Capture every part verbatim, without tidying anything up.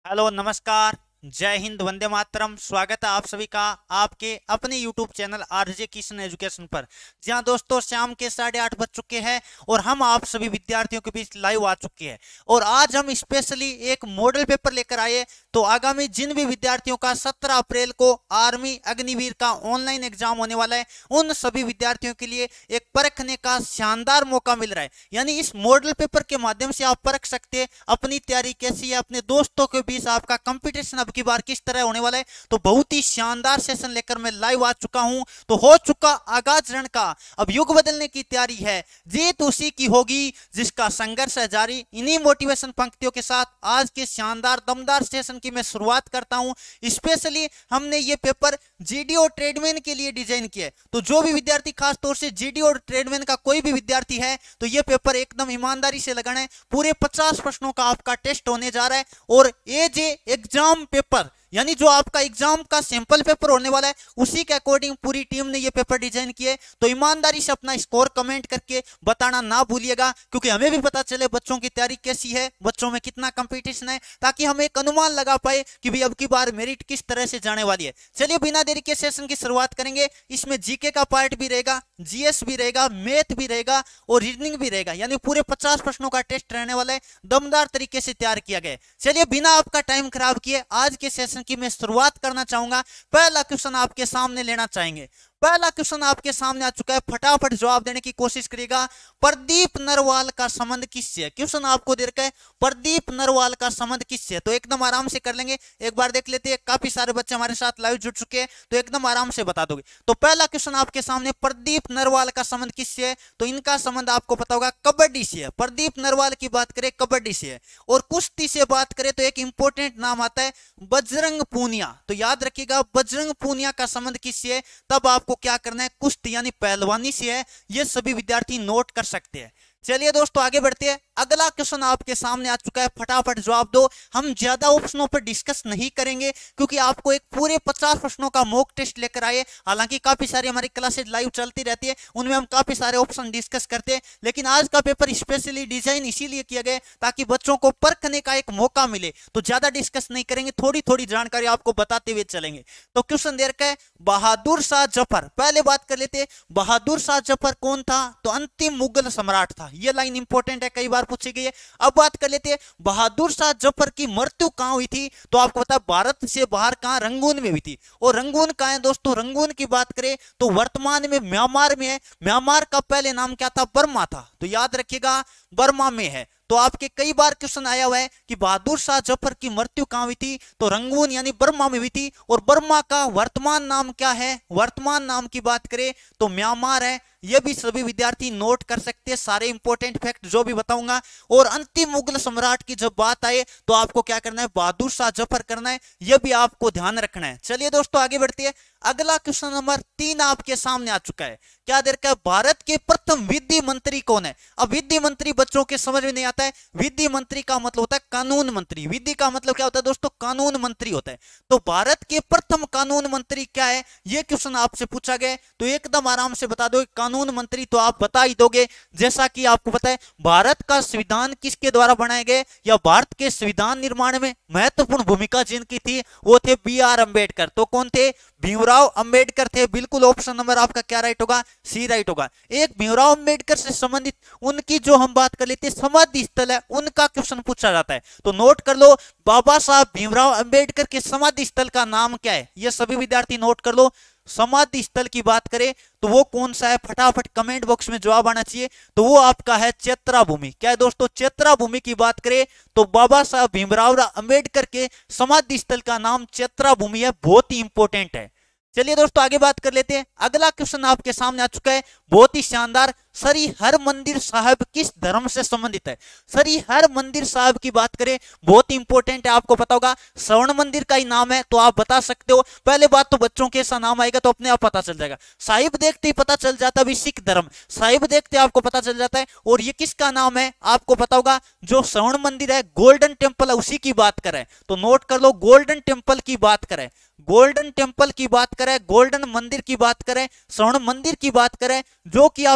Hello, नमस्कार, जय हिंद, वंदे मातरम। स्वागत है आप सभी का आपके अपने YouTube channel RJ Kishan education पर। जहां दोस्तों शाम के साढ़े आठ बज चुके हैं और हम आप सभी विद्यार्थियों के बीच लाइव आ चुके हैं। और आज हम स्पेशली एक मॉडल पेपर लेकर आए। तो आगामी जिन भी विद्यार्थियों का सत्रह अप्रैल को आर्मी अग्निवीर का ऑनलाइन एग्जाम होने वाला है, उन सभी विद्यार्थियों के लिए एक परखने का शानदार मौका मिल रहा है। यानी इस मॉडल पेपर के माध्यम से आप परख सकते हैं अपनी तैयारी कैसी है, अपने दोस्तों के बीच आपका कंपटीशन अब की बार किस तरह होने वाला है। तो बहुत ही शानदार सेशन लेकर मैं लाइव आ चुका हूं। तो हो चुका आगाज रण का, अब युग बदलने की तैयारी है, जीत उसी की होगी जिसका संघर्ष है जारी। इन्हीं मोटिवेशन पंक्तियों के साथ आज के शानदार दमदार सेशन की मैं शुरुआत करता हूं। स्पेशली हमने ये पेपर जीडी और ट्रेडमैन के लिए डिजाइन किया है। तो जो भी विद्यार्थी खास तौर से जीडी और ट्रेडमैन का कोई भी विद्यार्थी है तो ये पेपर एकदम ईमानदारी से लगाना है। पूरे पचास प्रश्नों का आपका टेस्ट होने जा रहा है और एज ए एग्जाम पेपर, यानी जो आपका एग्जाम का सैंपल पेपर होने वाला है उसी के अकॉर्डिंग पूरी टीम ने ये पेपर डिजाइन किए। तो ईमानदारी से अपना स्कोर कमेंट करके बताना ना भूलिएगा, क्योंकि हमें भी पता चले बच्चों की तैयारी कैसी है, बच्चों में कितना कंपटीशन है, ताकि हम एक अनुमान लगा पाए कि भाई अब की बार मेरिट किस तरह से जाने वाली है। चलिए बिना देरी के सेशन की शुरुआत करेंगे। इसमें जीके का पार्ट भी रहेगा, जीएस भी रहेगा, मैथ भी रहेगा और रीजनिंग भी रहेगा। यानी पूरे पचास प्रश्नों का टेस्ट रहने वाला है, दमदार तरीके से तैयार किया गया है। चलिए बिना आपका टाइम खराब किए आज के सेशन की मैं शुरुआत करना चाहूंगा। पहला क्वेश्चन आपके सामने लेना चाहेंगे। पहला क्वेश्चन आपके सामने आ चुका है, फटाफट जवाब देने की कोशिश करिएगा। प्रदीप नरवाल का संबंध किससे है? क्वेश्चन आपको दे रखा है, प्रदीप नरवाल का संबंध किससे है? तो एकदम आराम से कर लेंगे, एक बार देख लेते हैं। काफी सारे बच्चे हमारे साथ लाइव जुड़ चुके हैं तो एकदम आराम से बता दोगे। तो पहला क्वेश्चन आपके सामने, प्रदीप नरवाल का संबंध किससे है? तो इनका संबंध आपको पता होगा कबड्डी से है। प्रदीप नरवाल की बात करें कबड्डी से है। और कुश्ती से बात करें तो एक इंपॉर्टेंट नाम आता है बजरंग पूनिया। तो याद रखिएगा बजरंग पूनिया का संबंध किससे है, तब आपको क्या करना है, कुश्ती यानी पहलवानी से है। ये सभी विद्यार्थी नोट कर सकते हैं। चलिए दोस्तों आगे बढ़ते हैं। अगला क्वेश्चन आपके सामने आ चुका है, फटाफट जवाब दो। हम ज्यादा ऑप्शनों पर डिस्कस नहीं करेंगे क्योंकि आपको एक पूरे पचास प्रश्नों का मॉक टेस्ट लेकर आए। हालांकि काफी सारी हमारी क्लासेज लाइव चलती रहती है, उनमें हम काफी सारे ऑप्शन डिस्कस करते हैं, लेकिन आज का पेपर स्पेशली डिजाइन इसीलिए किया गया ताकि बच्चों को परखने का एक मौका मिले। तो ज्यादा डिस्कस नहीं करेंगे, थोड़ी थोड़ी जानकारी आपको बताते हुए चलेंगे। तो क्वेश्चन दे रखा है बहादुर शाह जफर। पहले बात कर लेते हैं, बहादुर शाह जफर कौन था? तो अंतिम मुगल सम्राट था। ये लाइन इंपॉर्टेंट है, कई बार पूछी गई है। अब बात कर लेते हैं बहादुर शाह जफर की मृत्यु कहां हुई थी? तो आपको पता है भारत से बाहर कहां, रंगून में हुई थी। और रंगून कहां है दोस्तों? रंगून की बात करें तो वर्तमान में म्यांमार में है। म्यांमार का पहले नाम क्या था? बर्मा था। तो याद रखिएगा बर्मा में है। तो आपके कई बार क्वेश्चन आया हुआ है कि बहादुर शाह जफर की मृत्यु कहां हुई थी? तो रंगून यानी बर्मा में हुई थी। और बर्मा का वर्तमान नाम क्या है? वर्तमान नाम की बात करें तो म्यांमार है। ये भी सभी विद्यार्थी नोट कर सकते हैं, सारे इंपॉर्टेंट फैक्ट जो भी बताऊंगा। और अंतिम मुगल सम्राट की जब बात आए तो आपको क्या करना है, बहादुर शाह जफर करना है। यह भी आपको ध्यान रखना है। चलिए दोस्तों आगे बढ़ते हैं। अगला क्वेश्चन नंबर तीन आपके सामने आ चुका है। क्या दे रखा है, भारत के प्रथम विधि मंत्री कौन है? अब विधि मंत्री बच्चों के समझ में नहीं आता है। विधि मंत्री का मतलब होता है कानून मंत्री। विधि का मतलब क्या होता है दोस्तों? कानून मंत्री होता है। तो भारत के प्रथम कानून मंत्री क्या है, यह क्वेश्चन आपसे पूछा गया। तो एकदम आराम से बता दो कानून मंत्री, तो आप बता ही दोगे। जैसा कि आपको पता है भारत का संविधान किसके द्वारा बनाए गए, या भारत के संविधान निर्माण में महत्वपूर्ण भूमिका जिनकी थी वो थे बी आर अम्बेडकर। तो कौन थे? भीमराव अंबेडकर थे। बिल्कुल ऑप्शन नंबर आपका क्या राइट होगा? सी राइट होगा। एक भीमराव अंबेडकर से संबंधित उनकी जो हम बात कर लेते हैं समाधि स्थल है, उनका क्वेश्चन पूछा जाता है। तो नोट कर लो बाबा साहब भीमराव अंबेडकर के समाधि स्थल का नाम क्या है? ये सभी विद्यार्थी नोट कर लो। समाधि स्थल की बात करें तो वो कौन सा है? फटाफट कमेंट बॉक्स में जवाब आना चाहिए। तो वो आपका है चैत्रा भूमि। क्या है दोस्तों? चैत्रा भूमि की बात करें तो बाबा साहब भीमराव अंबेडकर के समाधि स्थल का नाम चैत्रा भूमि है। बहुत ही इंपॉर्टेंट है। चलिए दोस्तों आगे बात कर लेते हैं। अगला क्वेश्चन आपके सामने आ चुका है, बहुत ही शानदार। सरी हर मंदिर साहब किस धर्म से संबंधित है? सरी हर मंदिर साहब की बात करें बहुत ही इंपॉर्टेंट है, आपको पता होगा स्वर्ण मंदिर का ही नाम है। तो आप बता सकते हो। पहले बात तो बच्चों के ऐसा नाम आएगा तो अपने आप पता चल जाएगा। साहिब देखते ही पता चल जाता है सिख धर्म, साहिब देखते आपको पता चल जाता है। और ये किसका नाम है आपको पता होगा, जो स्वर्ण मंदिर है गोल्डन टेम्पल है उसी की बात करें। तो नोट कर लो गोल्डन टेम्पल की बात करें, गोल्डन टेम्पल की बात करें, गोल्डन मंदिर की बात करें, स्वर्ण मंदिर की बात करें, जो कि आपको पता है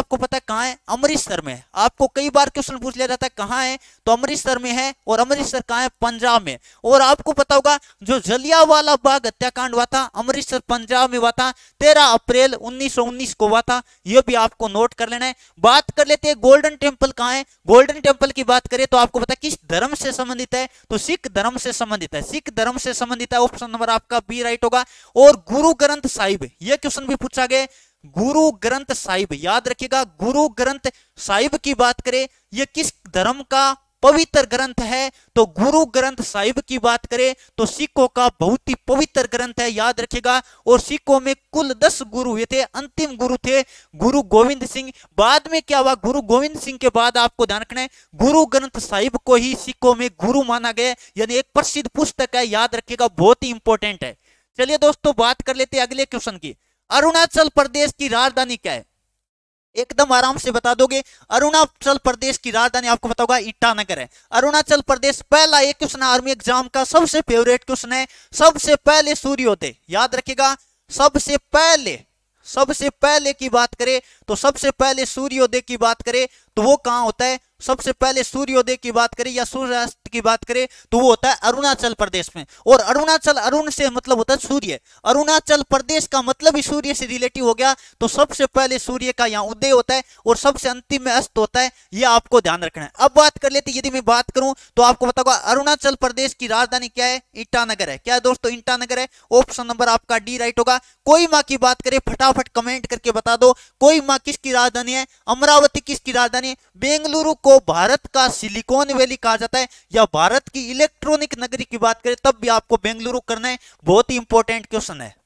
कहाँ है? अमृतसर में। आपको कई बार क्वेश्चन पूछ लिया जाता है कहाँ है, तो अमृतसर में है। और अमृतसर कहाँ है? पंजाब में। और आपको पता होगा जो जलियांवाला बाग हत्याकांड हुआ था अमृतसर पंजाब में हुआ था, तेरह अप्रैल उन्नीस सौ उन्नीस को हुआ था। यह भी आपको नोट कर लेना है। बात कर लेते हैं गोल्डन टेम्पल कहाँ है। गोल्डन टेम्पल की बात करें तो आपको पता है किस धर्म से संबंधित है, तो सिख धर्म से संबंधित है। सिख धर्म से संबंधित है, ऑप्शन नंबर आपका बी राइट होगा। और गुरु ग्रंथ साहिब, यह क्वेश्चन भी पूछा गया, गुरु ग्रंथ साहिब, याद रखिएगा गुरु ग्रंथ साहिब की बात करें यह किस धर्म का पवित्र ग्रंथ है, तो गुरु ग्रंथ साहिब की बात करें तो सिखों का बहुत ही पवित्र ग्रंथ है, याद रखिएगा। और सिखों में कुल दस गुरु हुए थे, अंतिम गुरु थे गुरु गोविंद सिंह। बाद में क्या हुआ, गुरु गोविंद सिंह के बाद आपको ध्यान रखना है गुरु ग्रंथ साहिब को ही सिखों में गुरु माना गया, यानी एक प्रसिद्ध पुस्तक है, याद रखिएगा बहुत ही इंपॉर्टेंट है। चलिए दोस्तों बात कर लेते हैं अगले क्वेश्चन की। अरुणाचल प्रदेश की राजधानी क्या है? एकदम आराम से बता दोगे। अरुणाचल प्रदेश की राजधानी आपको पता होगा ईटानगर है। अरुणाचल प्रदेश, पहला एक क्वेश्चन आर्मी एग्जाम का सबसे फेवरेट क्वेश्चन है, सबसे पहले सूर्योदय, याद रखिएगा। सबसे पहले सबसे पहले की बात करें तो सबसे पहले सूर्योदय की बात करें तो वो कहां होता है? सबसे पहले सूर्योदय की बात करें या सूर्यास्त की बात करें तो वो होता है अरुणाचल प्रदेश में। और अरुणाचल, अरुण से मतलब होता है सूर्य, अरुणाचल प्रदेश का मतलब ही सूर्य से रिलेटिव हो गया। तो सबसे पहले सूर्य का यहाँ उदय होता है और सबसे अंतिम में अस्त होता है, यह आपको ध्यान रखना है। अब बात कर लेते, यदि मैं बात करूं तो आपको पता होगा अरुणाचल प्रदेश की राजधानी क्या है? ईटानगर है। क्या है दोस्तों? ईटानगर है। ऑप्शन नंबर आपका डी राइट होगा। कोहिमा की बात करें फटाफट कमेंट करके बता दो, कोहिमा किसकी राजधानी है? अमरावती किसकी राजधानी है? बेंगलुरु को भारत का सिलिकॉन वैली कहा जाता है, या भारत की इलेक्ट्रॉनिक नगरी की बात करें तब भी आपको बेंगलुरु करना है, बहुत ही इंपॉर्टेंट क्वेश्चन है।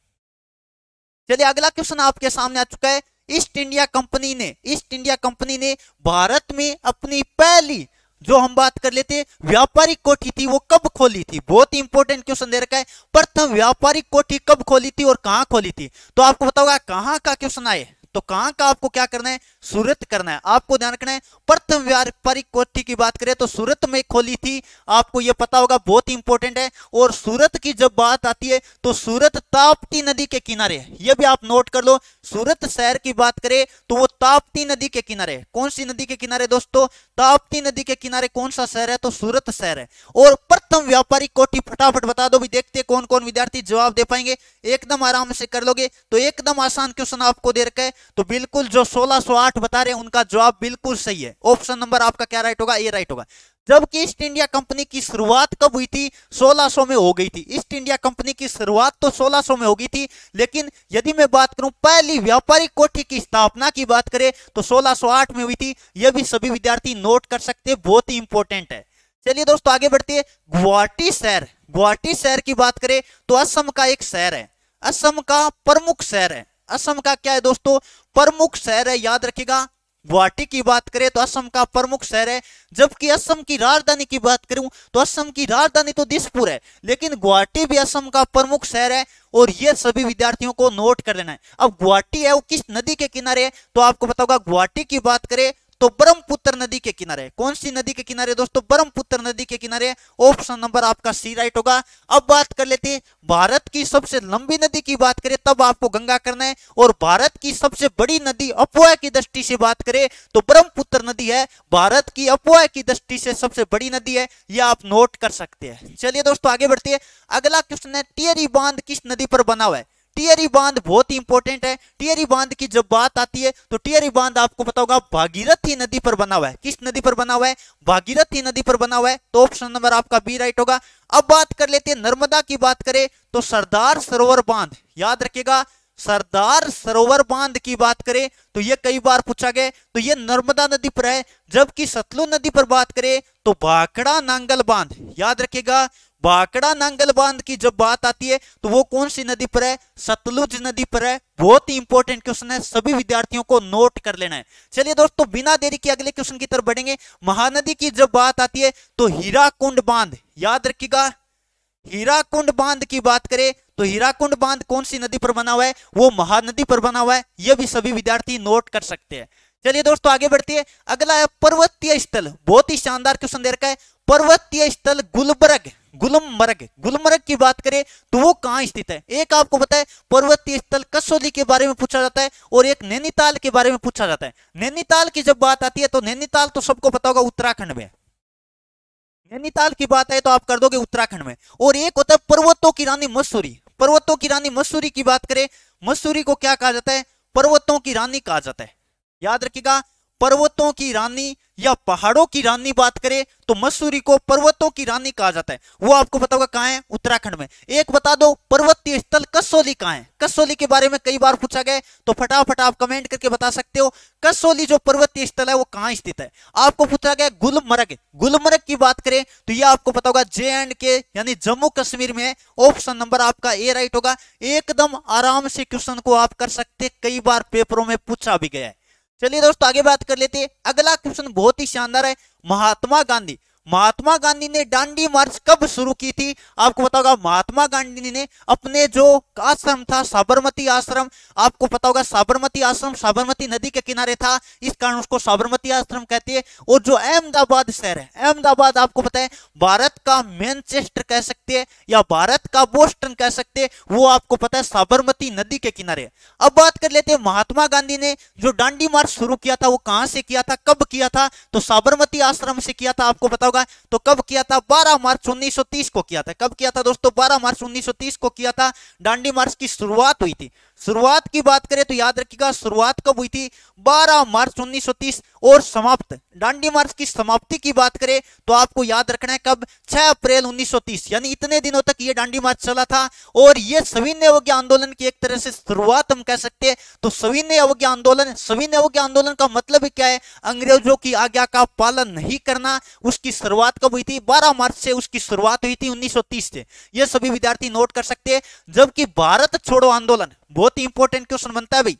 चलिए अगला क्वेश्चन आपके सामने आ चुका है। ईस्ट इंडिया कंपनी ने ईस्ट इंडिया कंपनी ने भारत में अपनी पहली, जो हम बात कर लेते हैं व्यापारिक कोठी थी, वो कब खोली थी? बहुत ही इंपॉर्टेंट क्वेश्चन दे रखा है। प्रथम व्यापारिक कोठी कब खोली थी और कहां खोली थी? तो आपको पता होगा कहां का क्वेश्चन आए तो कहां का आपको क्या करना है? सूरत करना है। आपको ध्यान रखना है प्रथम व्यापारिक कोठी की बात करें तो सूरत में खोली थी, आपको यह पता होगा, बहुत ही इंपॉर्टेंट है। और सूरत की जब बात आती है तो सूरत ताप्ती नदी के किनारे है, यह भी आप नोट कर लो। सूरत शहर की बात करें तो वो ताप्ती नदी के किनारे, कौन सी नदी के किनारे दोस्तों? ताप्ती नदी के किनारे कौन सा शहर है? तो सूरत शहर है। और प्रथम व्यापारिक कोठी फटाफट बता दो भी, देखते कौन कौन विद्यार्थी जवाब दे पाएंगे। एकदम आराम से कर लोगे तो एकदम आसान क्वेश्चन आपको दे रखा है। तो बिल्कुल जो सोलह सौ आठ बता रहे हैं उनका जवाब बिल्कुल सही है। ऑप्शन नंबर आपका क्या राइट होगा? ए राइट होगा। जबकि ईस्ट इंडिया कंपनी की शुरुआत कब हुई थी? सोलह सौ में हो गई थी। ईस्ट इंडिया कंपनी की शुरुआत तो सोलह सौ में हो गई थी, लेकिन यदि मैं बात करूं पहली व्यापारिक कोठी की स्थापना की बात करें तो सोलह सौ आठ में हुई थी। यह भी सभी विद्यार्थी नोट कर सकते हैं, बहुत ही इंपॉर्टेंट है। चलिए दोस्तों आगे बढ़ते हैं। गुवाहाटी शहर, गुवाहाटी शहर की बात करें तो असम का एक शहर है, असम का प्रमुख शहर है। असम का क्या है दोस्तों? प्रमुख शहर है, याद रखिएगा। गुवाहाटी की बात करें तो असम का प्रमुख शहर है। जबकि असम की राजधानी की बात करूं तो असम की राजधानी तो दिसपुर है, लेकिन गुवाहाटी भी असम का प्रमुख शहर है। और ये सभी विद्यार्थियों को नोट कर लेना है। अब गुवाहाटी है वो किस नदी के किनारे है? तो आपको पता होगा गुवाहाटी की बात करें तो ब्रह्मपुत्र नदी के किनारे। कौन सी नदी के किनारे दोस्तों? ब्रह्मपुत्र नदी के किनारे। ऑप्शन नंबर आपका सी राइट होगा। अब बात कर लेते हैं भारत की सबसे लंबी नदी की बात करें तब आपको गंगा करना है, और भारत की सबसे बड़ी नदी अफवाह की दृष्टि से बात करें तो ब्रह्मपुत्र नदी है। भारत की अफवाह की दृष्टि से सबसे बड़ी नदी है, यह आप नोट कर सकते हैं। चलिए दोस्तों आगे बढ़ते हैं। अगला क्वेश्चन है टिहरी बांध किस नदी पर बना हुआ है? टिहरी बांध बहुत ही इंपॉर्टेंट है। टिहरी बांध की जब बात आती है तो टिहरी बांध आपको पता होगा भागीरथी नदी पर बना हुआ है। किस नदी पर बना हुआ है? भागीरथी नदी पर बना हुआ है। तो ऑप्शन नंबर आपका बी राइट होगा। अब बात कर लेते हैं नर्मदा की बात करें तो सरदार सरोवर बांध, याद रखिएगा सरदार सरोवर बांध की बात करें तो यह कई बार पूछा गया, तो यह नर्मदा नदी पर है। जबकि सतलुज नदी पर बात करें तो भाखड़ा नांगल बांध, याद रखिएगा भाखड़ा नांगल बांध की जब बात आती है तो वो कौन सी नदी पर है? सतलुज नदी पर है। बहुत ही इंपॉर्टेंट क्वेश्चन है, सभी विद्यार्थियों को नोट कर लेना है। चलिए दोस्तों बिना देरी के अगले क्वेश्चन की तरफ बढ़ेंगे। महानदी की जब बात आती है तो हीराकुंड बांध, याद रखिएगा हीराकुंड बांध की बात करें तो हीराकुंड बांध कौन सी नदी पर बना हुआ है? वो महानदी पर बना हुआ है। यह भी सभी विद्यार्थी नोट कर सकते हैं। चलिए दोस्तों आगे बढ़ते हैं। अगला है पर्वतीय स्थल, बहुत ही शानदार क्वेश्चन दे रखा है। पर्वतीय स्थल गुलबर्ग, गुलमर्ग, गुलमर्ग की बात करें तो वो कहाँ स्थित है? एक आपको पता है पर्वतीय स्थल कसौली के बारे में पूछा जाता है और एक नैनीताल के बारे में पूछा जाता है। नैनीताल की जब बात आती है तो नैनीताल तो सबको पता होगा उत्तराखंड में, नैनीताल की बात है तो आप कर दोगे उत्तराखंड में। और एक होता है पर्वतों की रानी मसूरी, पर्वतों की रानी मसूरी की बात करें, मसूरी को क्या कहा जाता है? पर्वतों की रानी कहा जाता है। याद रखिएगा, पर्वतों की रानी या पहाड़ों की रानी बात करें तो मसूरी को पर्वतों की रानी कहा जाता है। वो आपको पता होगा कहां है? उत्तराखंड में। एक बता दो पर्वतीय स्थल कसौली कहां है? कसौली के बारे में कई बार पूछा गया तो फटाफट आप कमेंट करके बता सकते हो कसौली जो पर्वतीय स्थल है वो कहां स्थित है। आपको पूछा गया गुलमर्ग, गुलमर्ग की बात करें तो ये आपको पता होगा जे एंड के यानी जम्मू कश्मीर में है। ऑप्शन नंबर आपका ए राइट होगा। एकदम आराम से क्वेश्चन को आप कर सकते, कई बार पेपरों में पूछा भी गया है। चलिए दोस्तों आगे बात कर लेते हैं। अगला क्वेश्चन बहुत ही शानदार है। महात्मा गांधी, महात्मा गांधी ने दांडी मार्च कब शुरू की थी? आपको पता होगा महात्मा गांधी ने अपने जो आश्रम था साबरमती आश्रम, आपको पता होगा साबरमती आश्रम साबरमती नदी के किनारे था, इस कारण उसको साबरमती आश्रम कहते हैं। और जो अहमदाबाद शहर है, अहमदाबाद आपको पता है भारत का मैनचेस्टर कह सकते हैं या भारत का बोस्टन कह सकते हैं, वो आपको पता है साबरमती नदी के किनारे। अब बात कर लेते हैं महात्मा गांधी ने जो दांडी मार्च शुरू किया था वो कहां से किया था, कब किया था? तो साबरमती आश्रम से किया था। आपको पता तो कब किया था? बारह मार्च उन्नीस सौ तीस को किया था। कब किया था दोस्तों? बारह मार्च उन्नीस सौ तीस को किया था। दांडी मार्च की शुरुआत हुई थी। शुरुआत की बात करें तो याद रखिएगा शुरुआत कब हुई थी? बारह मार्च उन्नीस सौ तीस। और समाप्त, दांडी मार्च की समाप्ति की बात करें तो आपको याद रखना है कब? छह अप्रैल उन्नीस सौ तीस। यानी इतने दिनों तक ये दांडी मार्च चला था। और ये सविनय अवज्ञा आंदोलन की एक तरह से शुरुआत हम कह सकते हैं। तो सविनय अवज्ञा आंदोलन, सविनय अवज्ञा आंदोलन का मतलब क्या है? अंग्रेजों की आज्ञा का पालन नहीं करना। उसकी शुरुआत कब हुई थी? बारह मार्च से उसकी शुरुआत हुई थी उन्नीस सौ तीस से। ये सभी विद्यार्थी नोट कर सकते हैं। जबकि भारत छोड़ो आंदोलन, बहुत ही इंपॉर्टेंट क्वेश्चन बनता है भाई,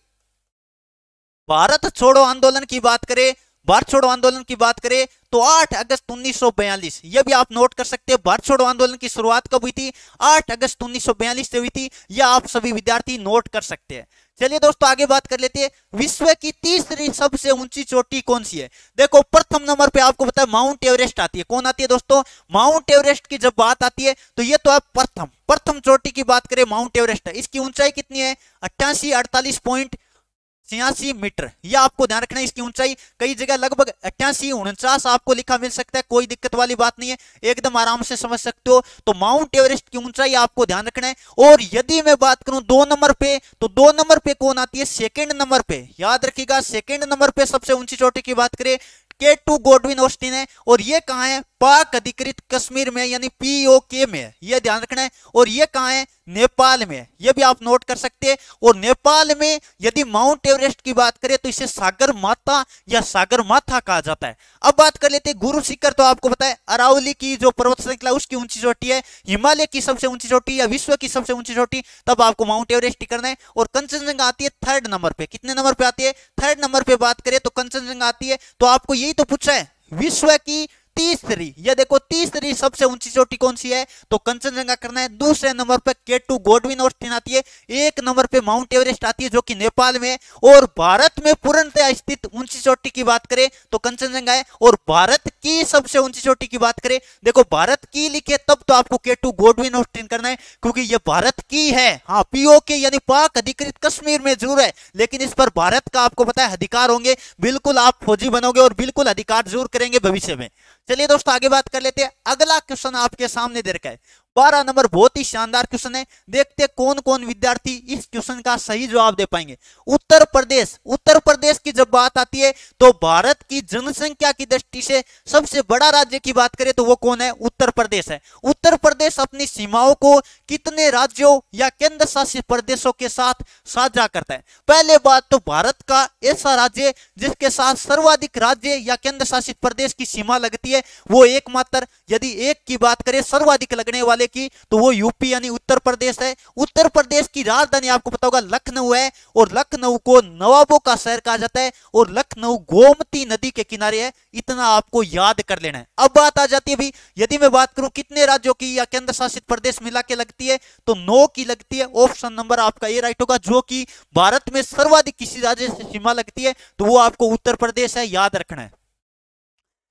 भारत छोड़ो आंदोलन की बात करें, भारत छोड़ो आंदोलन की बात करें तो आठ अगस्त उन्नीस सौ बयालीस, यह भी आप नोट कर सकते हैं। भारत छोड़ो आंदोलन की शुरुआत कब हुई थी? आठ अगस्त उन्नीस सौ बयालीस से हुई थी। यह आप सभी विद्यार्थी नोट कर सकते हैं। चलिए दोस्तों आगे बात कर लेते हैं। विश्व की तीसरी सबसे ऊंची चोटी कौन सी है? देखो प्रथम नंबर पे आपको पता है माउंट एवरेस्ट आती है। कौन आती है दोस्तों? माउंट एवरेस्ट की जब बात आती है तो ये तो आप प्रथम प्रथम चोटी की बात करें माउंट एवरेस्ट है। इसकी ऊंचाई कितनी है? अट्ठासी अड़तालीस पॉइंट छियासी मीटर। यह आपको ध्यान रखना है। इसकी ऊंचाई कई जगह लगभग अट्ठासी उनचास आपको लिखा मिल सकता है, कोई दिक्कत वाली बात नहीं है, एकदम आराम से समझ सकते हो। तो माउंट एवरेस्ट की ऊंचाई आपको ध्यान रखना है। और यदि मैं बात करूं दो नंबर पे तो दो नंबर पे कौन आती है? सेकंड नंबर पे, याद रखिएगा सेकंड नंबर पे सबसे ऊंची चोटी की बात करें के टू गॉडविन ऑस्टिन है। और ये कहां है? पाक अधिकृत कश्मीर में यानी पीओके में, यह ध्यान रखना है। और ये कहां है? नेपाल में, यह भी आप नोट कर सकते हैं। और नेपाल में यदि माउंट एवरेस्ट की बात करें तो इसे सागर माता या सागर माथा कहा जाता है। अब बात कर लेते हैं गुरु शिखर। तो आपको पता है अरावली की जो पर्वत श्रृंखला उसकी ऊंची चोटी है, हिमालय की सबसे ऊंची चोटी या विश्व की सबसे ऊंची चोटी, तब आपको माउंट एवरेस्ट ही करना है। और कंचनजंगा आती है थर्ड नंबर पे। कितने नंबर पे आती है? थर्ड नंबर पे बात करें तो कंचनजंगा आती है। तो आपको यही तो पूछा है विश्व की तीसरी, ये देखो तीसरी सबसे ऊंची चोटी कौन सी है? तो कंचनजंगा करना है। दूसरे नंबर पे के टू गॉडविन ऑस्टिन आती है। एक नंबर पे माउंट एवरेस्ट आती है जो कि नेपाल में है। और भारत में पूर्णतः स्थित ऊंची चोटी की बात करें तो कंचनजंगा है। और भारत की सबसे ऊंची चोटी की बात करें, देखो भारत की लिखे तब तो आपको के टू गॉडविन ऑस्टिन करना है क्योंकि ये भारत की है। हाँ पीओके यानी पाक अधिकृत कश्मीर में जरूर है, लेकिन इस पर भारत का आपको पता है अधिकार होंगे। बिल्कुल आप फौजी बनोगे और बिल्कुल अधिकार जरूर करेंगे भविष्य में। चलिए दोस्तों आगे बात कर लेते हैं। अगला क्वेश्चन आपके सामने दे रखा है बारह नंबर, बहुत ही शानदार क्वेश्चन है। देखते हैं कौन कौन विद्यार्थी इस क्वेश्चन का सही जवाब दे पाएंगे। उत्तर प्रदेश, उत्तर प्रदेश की जब बात आती है तो भारत की जनसंख्या की दृष्टि से सबसे बड़ा राज्य की बात करें तो वो कौन है? उत्तर प्रदेश है। उत्तर प्रदेश अपनी सीमाओं को कितने राज्यों या केंद्र शासित प्रदेशों के साथ साझा करता है? पहले बात तो भारत का ऐसा राज्य जिसके साथ सर्वाधिक राज्य या केंद्र शासित प्रदेश की सीमा लगती है वो एकमात्र, यदि एक की बात करें सर्वाधिक लगने वाले की तो वो यूपी यानी उत्तर प्रदेश है। उत्तर प्रदेश की राजधानी आपको पता होगा लखनऊ है। और लखनऊ को नवाबों का शहर कहा जाता है। और लखनऊ गोमती नदी के किनारे है, इतना आपको याद कर लेना है। अब बात आ जाती है भी, यदि मैं बात करूं कितने राज्यों की या केंद्र शासित प्रदेश मिला के लगती है तो नौ की लगती है। ऑप्शन नंबर आपका ये राइट होगा। जो कि भारत में सर्वाधिक किसी राज्य से सीमा लगती है तो वो आपको उत्तर प्रदेश है, याद रखना है।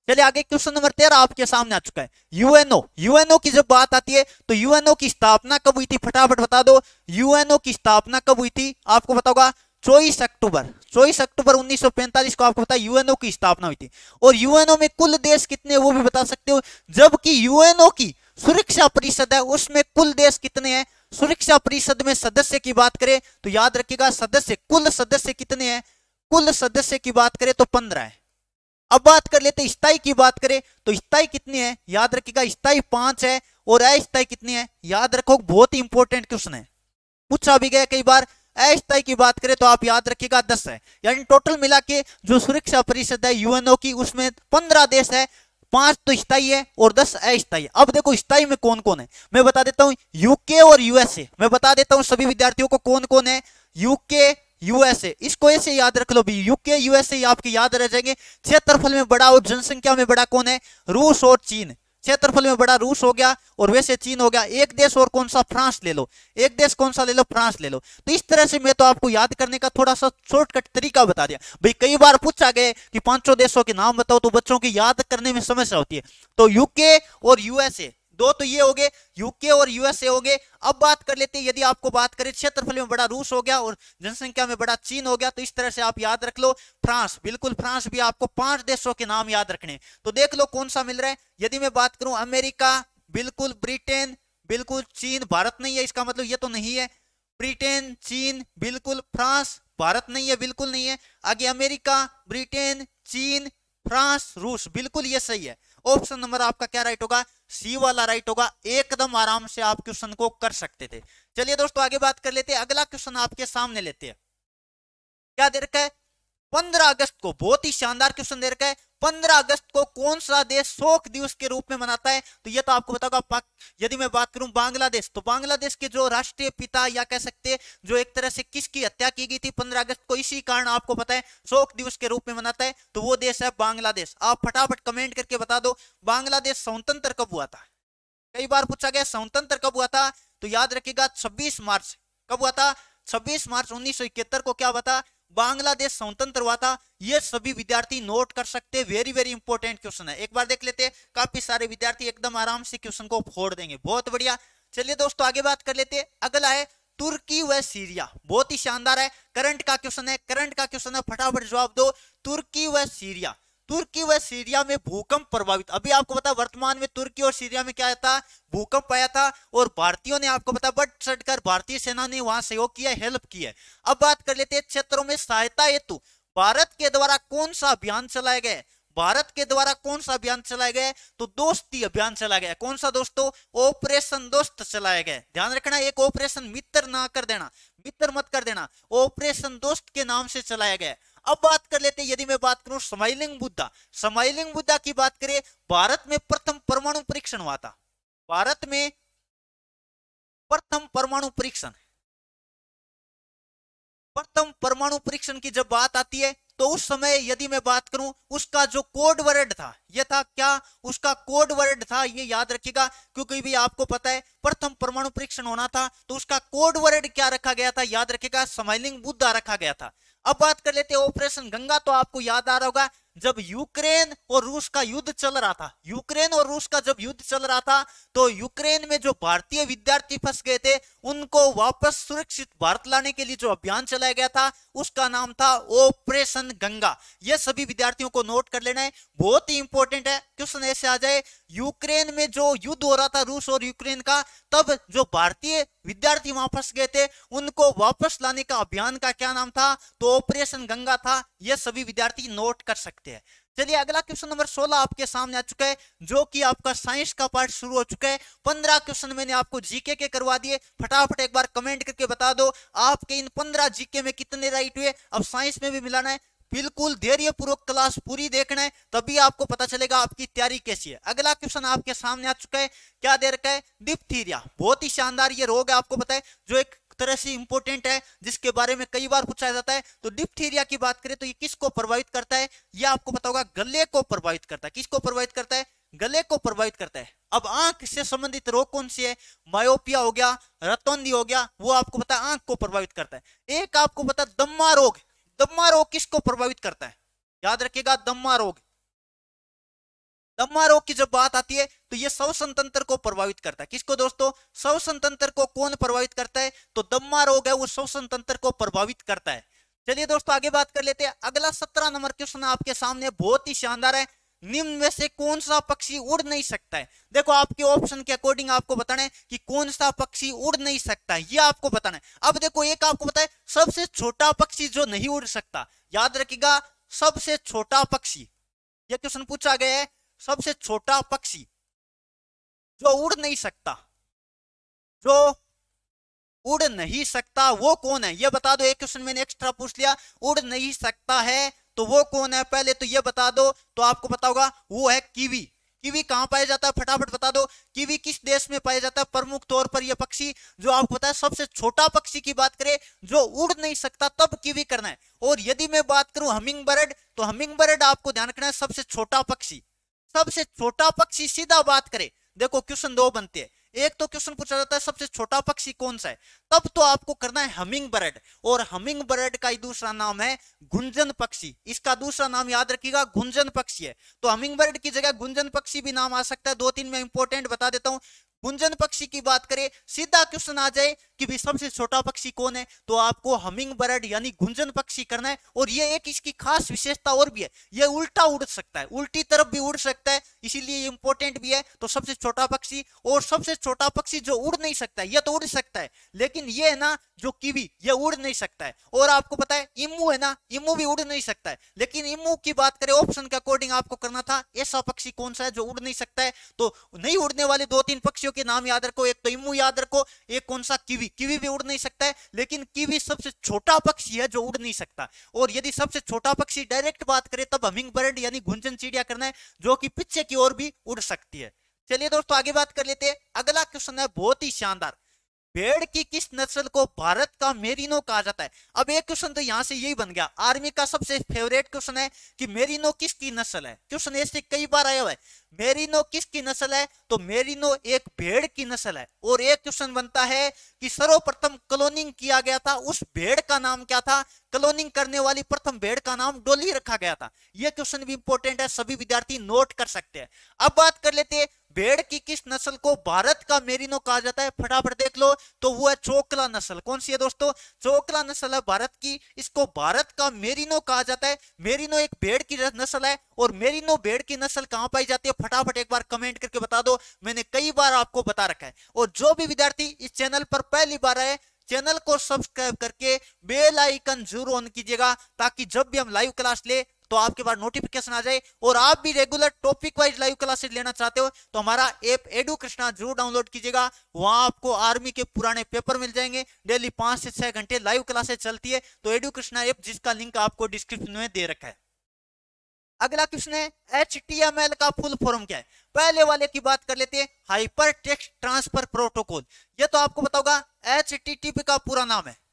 चलिए आगे क्वेश्चन नंबर तेरह आपके सामने आ चुका है। यूएनओ, यूएनओ की जब बात आती है तो यूएनओ की स्थापना कब हुई थी, फटाफट बता दो। यूएनओ की स्थापना कब हुई थी, आपको पता होगा चौबीस अक्टूबर, चौबीस अक्टूबर उन्नीस सौ पैंतालीस को आपको पता है यूएनओ की स्थापना हुई थी। और यूएनओ में कुल देश कितने वो भी बता सकते हो, जबकि यूएनओ की सुरक्षा परिषद है उसमें कुल देश कितने हैं। सुरक्षा परिषद में सदस्य की बात करें तो याद रखिएगा सदस्य, कुल सदस्य कितने हैं, कुल सदस्य की बात करें तो पंद्रह है। अब बात कर लेते स्थायी की बात करें तो स्थायी कितनी है, याद रखिएगा स्थायी पांच है। और अस्थायी कितनी है, याद रखो बहुत ही इंपॉर्टेंट क्वेश्चन है, पूछा भी गया कई बार। अस्थायी की बात करें तो आप याद रखिएगा दस है। यानी टोटल मिला के जो सुरक्षा परिषद है यूएनओ की उसमें पंद्रह देश है, पांच तो स्थायी है और दस अस्थायी। अब देखो स्थायी में कौन कौन है, मैं बता देता हूं यूके और यूएसए। मैं बता देता हूं सभी विद्यार्थियों को कौन कौन है, यूके यूएसए, इसको ऐसे याद रख लो भी, यूके यूएसए आपके याद रह जाएंगे। क्षेत्रफल में बड़ा और जनसंख्या में बड़ा कौन है, रूस और चीन। क्षेत्रफल में बड़ा रूस हो गया और वैसे चीन हो गया। एक देश और कौन सा, फ्रांस ले लो, एक देश कौन सा ले लो, फ्रांस ले लो। तो इस तरह से मैं तो आपको याद करने का थोड़ा सा शॉर्टकट तरीका बता दिया भाई। कई बार पूछा गया कि पांचों देशों के नाम बताओ तो बच्चों की याद करने में समस्या होती है। तो यूके और यूएसए दो तो ये हो गए, यूके और यूएसए हो गए। अब बात कर लेते हैं, यदि आपको बात करें क्षेत्रफल में बड़ा रूस हो गया और जनसंख्या में बड़ा चीन हो गया, तो इस तरह से आप याद रख लो फ्रांस, बिल्कुल फ्रांस भी आपको पांच देशों के नाम याद रखने। तो देख लो कौन सा मिल रहा है। यदि मैं बात करूं अमेरिका, बिल्कुल ब्रिटेन, बिल्कुल चीन, भारत नहीं है इसका मतलब ये तो नहीं है, ब्रिटेन चीन बिल्कुल, फ्रांस भारत नहीं है बिल्कुल नहीं है, आगे अमेरिका ब्रिटेन चीन फ्रांस रूस, बिल्कुल ये सही है। ऑप्शन नंबर आपका क्या राइट होगा, सी वाला राइट होगा। एकदम आराम से आप क्वेश्चन को कर सकते थे। चलिए दोस्तों आगे बात कर लेते हैं, अगला क्वेश्चन आपके सामने लेते हैं। क्या दे रखा है, पंद्रह अगस्त को, बहुत ही शानदार क्वेश्चन दे रखा है, पंद्रह अगस्त को कौन सा देश शोक दिवस के रूप में मनाता है। तो ये तो आपको बताऊंगा। यदि मैं बात करूं बांग्लादेश, तो बांग्लादेश के जो राष्ट्रीय पिता या कह सकते हैं जो एक तरह से किसकी हत्या की गई थी पंद्रह अगस्त को, इसी कारण आपको पता है शोक दिवस के रूप में मनाता है, तो वो देश है बांग्लादेश। आप फटाफट कमेंट करके बता दो बांग्लादेश स्वतंत्र कब हुआ था। कई बार पूछा गया स्वतंत्र कब हुआ था, तो याद रखिएगा छब्बीस मार्च, कब हुआ था, छब्बीस मार्च उन्नीस सौ इकहत्तर को क्या हुआ था, बांग्लादेश स्वतंत्र हुआ था। ये सभी विद्यार्थी नोट कर सकते हैं, वेरी वेरी इंपॉर्टेंट क्वेश्चन है। एक बार देख लेते हैं, काफी सारे विद्यार्थी एकदम आराम से क्वेश्चन को फोड़ देंगे, बहुत बढ़िया। चलिए दोस्तों आगे बात कर लेते हैं, अगला है तुर्की व सीरिया, बहुत ही शानदार है, करंट का क्वेश्चन है, करंट का क्वेश्चन है, फटाफट जवाब दो। तुर्की व सीरिया, तुर्की व सीरिया में भूकंप प्रभावित, अभी आपको पता वर्तमान में तुर्की और सीरिया में क्या था, भूकंप आया था और भारतीयों ने आपको पता बढ़ चढ़कर भारतीय सेना ने वहां सहयोग किया, हेल्प की है। अब बात कर लेते हैं क्षेत्रों में सहायता हेतु भारत के द्वारा कौन सा अभियान चलाया गया, भारत के द्वारा कौन सा अभियान चलाया गया, तो दोस्ती अभियान चलाया गया। कौन सा दोस्तों, ऑपरेशन दोस्त चलाया गया। ध्यान रखना, एक ऑपरेशन मित्र ना कर देना, मित्र मत कर देना, ऑपरेशन दोस्त के नाम से चलाया गया। अब बात कर लेते हैं, यदि मैं बात करूं स्माइलिंग बुद्धा, स्माइलिंग बुद्धा की बात करें, भारत में प्रथम परमाणु परीक्षण हुआ था, भारत में प्रथम परमाणु परीक्षण, प्रथम परमाणु परीक्षण की जब बात आती है तो उस समय यदि मैं बात करूं उसका जो कोड वर्ड था, यह था क्या, उसका कोड वर्ड था, ये याद रखिएगा क्योंकि भी आपको पता है प्रथम परमाणु परीक्षण होना था तो उसका कोड वर्ड क्या रखा गया था, याद रखिएगा स्माइलिंग बुद्धा रखा गया था। अब बात कर लेते हैं ऑपरेशन गंगा, तो आपको याद आ रहा होगा जब यूक्रेन और रूस का युद्ध चल रहा था, यूक्रेन और रूस का जब युद्ध चल रहा था तो यूक्रेन में जो भारतीय विद्यार्थी फंस गए थे उनको वापस सुरक्षित भारत लाने के लिए जो अभियान चलाया गया था उसका नाम था ऑपरेशन गंगा। यह सभी विद्यार्थियों को नोट कर लेना है, बहुत ही इंपॉर्टेंट है। क्वेश्चन ऐसे आ जाए, यूक्रेन में जो युद्ध हो रहा था रूस और यूक्रेन का, तब जो भारतीय विद्यार्थी वहां फंस गए थे उनको वापस लाने का अभियान का क्या नाम था, तो ऑपरेशन गंगा था। यह सभी विद्यार्थी नोट कर सकते हैं। चलिए अगला क्वेश्चन नंबर सोलह आपके सामने आ चुका है, जो कि आपका साइंस का पार्ट शुरू हो चुका है। पंद्रह क्वेश्चन मैंने आपको जीके के करवा दिए, फटाफट एक बार कमेंट करके बता दो आपके इन पंद्रह जीके में कितने राइट हुए। अब साइंस में भी मिलाना है, बिल्कुल धैर्य पूर्वक क्लास पूरी देखना है, तभी आपको पता चलेगा आपकी तैयारी कैसी है। अगला क्वेश्चन आपके सामने आ चुका है, क्या दे रखा है, डिप्थीरिया, बहुत ही शानदार ये रोग है, आपको पता है जो एक तरह से इंपॉर्टेंट है, जिसके बारे में कई बार पूछा जाता है। तो डिप्थीरिया की बात करें तो ये किसको प्रभावित करता है, ये आपको पता होगा गले को प्रभावित करता है। किसको प्रभावित करता है, गले को प्रभावित करता है। अब आंख से संबंधित रोग कौन सी है, मायोपिया हो गया, रतौंधी हो गया, वो आपको पता है आंख को प्रभावित करता है। एक आपको पता है दम्मा रोग, दम्मा रोग किसको प्रभावित करता है, याद रखिएगा दम्मा रोग, दमा रोग की जब बात आती है तो ये श्वसन तंत्र को प्रभावित करता है। किसको दोस्तों? श्वसन तंत्र को कौन प्रभावित करता है? तो दमा रोग है वो श्वसन तंत्र को प्रभावित करता है। चलिए दोस्तों आगे बात कर लेते हैं। अगला सत्रह नंबर क्वेश्चन आपके सामने बहुत ही शानदार है। निम्न में से कौन सा पक्षी उड़ नहीं सकता है? देखो आपके ऑप्शन के अकॉर्डिंग आपको बताना है कि कौन सा पक्षी उड़ नहीं सकता है, ये आपको बताना है। अब देखो एक आपको पता है सबसे छोटा पक्षी जो नहीं उड़ सकता, याद रखिएगा सबसे छोटा पक्षी, यह क्वेश्चन पूछा गया है। सबसे छोटा पक्षी जो उड़ नहीं सकता, जो उड़ नहीं सकता वो कौन है ये बता दो। एक क्वेश्चन मैंने एक्स्ट्रा पूछ लिया, उड़ नहीं सकता है तो वो कौन है पहले तो ये बता दो। तो आपको पता होगा वो है कीवी। कीवी कहां पाया जाता है फटाफट बता दो। कीवी किस देश में पाया जाता है प्रमुख तौर पर? यह पक्षी जो आपको पता है सबसे छोटा पक्षी की बात करें जो उड़ नहीं सकता तब कीवी करना है। और यदि मैं बात करूं हमिंग बर्ड, तो हमिंग बर्ड आपको ध्यान रखना है सबसे छोटा पक्षी। सबसे छोटा पक्षी सीधा बात करें, देखो क्वेश्चन दो बनते हैं। एक तो क्वेश्चन पूछा जाता है सबसे छोटा पक्षी कौन सा है, तब तो आपको करना है हमिंग बर्ड। और हमिंग बर्ड का ही दूसरा नाम है गुंजन पक्षी। इसका दूसरा नाम याद रखिएगा गुंजन पक्षी है। तो हमिंग बर्ड की जगह गुंजन पक्षी भी नाम आ सकता है। दो तीन में इंपॉर्टेंट बता देता हूं। गुंजन पक्षी की बात करें सीधा क्वेश्चन आ जाए कि भी सबसे छोटा पक्षी कौन है, तो आपको हमिंग बर्ड यानी गुंजन पक्षी करना है। और ये एक इसकी खास विशेषता और भी है, ये उल्टा उड़ सकता है, उल्टी तरफ भी उड़ सकता है, इसीलिए ये इंपॉर्टेंट भी है। तो सबसे छोटा पक्षी और सबसे छोटा पक्षी जो उड़ नहीं सकता है, ये तो उड़ सकता है लेकिन ये है ना जो कीवी ये उड़ नहीं सकता है। और आपको पता है इमू है ना, इमू भी उड़ नहीं सकता है। लेकिन इमू की बात करें ऑप्शन के अकॉर्डिंग आपको करना था ऐसा पक्षी कौन सा है जो उड़ नहीं सकता है। तो नहीं उड़ने वाले दो तीन पक्षियों के नाम याद रखो, एक तो इमू याद रखो, एक कौन सा कीवी। कीवी भी उड़ नहीं सकता है लेकिन कीवी सबसे छोटा पक्षी है जो उड़ नहीं सकता। और यदि सबसे छोटा पक्षी डायरेक्ट बात करें तब हमिंग बर्ड यानी गुंजन चिड़िया करना है जो कि पीछे की ओर भी उड़ सकती है। चलिए दोस्तों आगे बात कर लेते हैं। अगला क्वेश्चन है बहुत ही शानदार, भेड़ की किस नस्ल को भारत का मेरिनो कहा जाता है? अब एक क्वेश्चन तो यहां से यही बन गया, आर्मी का सबसे फेवरेट क्वेश्चन है कि मेरिनो किसकी नस्ल है। क्वेश्चन ऐसे कई बार आया हुआ है, मेरिनो किसकी नस्ल है? तो मेरिनो एक भेड़ की नस्ल है। और एक क्वेश्चन बनता है कि सर्वप्रथम क्लोनिंग किया गया था उस भेड़ का नाम क्या था? क्लोनिंग करने वाली प्रथम भेड़ का नाम डोली रखा गया था। यह क्वेश्चन भी इंपॉर्टेंट है, सभी विद्यार्थी नोट कर सकते हैं। अब बात कर लेते हैं भेड़ की किस नस्ल को भारत का मेरिनो कहा जाता है, फटाफट देख लो। तो वो है चोकला नस्ल। कौन सी है दोस्तों? चोकला नस्ल है भारत की, इसको भारत का मेरिनो कहा जाता है। मेरिनो एक भेड़ की नस्ल है। और मेरिनो भेड़ की नस्ल कहां पाई जाती है फटाफट एक बार कमेंट करके बता दो, मैंने कई बार आपको बता रखा है। और जो भी विद्यार्थी इस चैनल पर पहली बार आए चैनल को सब्सक्राइब करके बेल आइकन जरूर ऑन कीजिएगा ताकि जब भी हम लाइव क्लास ले तो आपके पास नोटिफिकेशन आ जाए। और आप भी regular topic wise live classes लेना चाहते हो तो हमारा ऐप एडू कृष्णा जरूर डाउनलोड कीजिएगा। वहां आपको आर्मी के पुराने पेपर मिल जाएंगे, डेली पांच से छह घंटे लाइव क्लासेस चलती है। तो एडू कृष्णा ऐप जिसका लिंक आपको डिस्क्रिप्शन में दे रखा है। अगला क्वेश्चन है एच टी एम एल का फुल फॉर्म क्या है? पहले वाले की बात कर लेते हैं, हाइपर टेक्स्ट ट्रांसफर प्रोटोकॉल। ये तो आपको पता होगा एच टी टी पी का पूरा नाम है।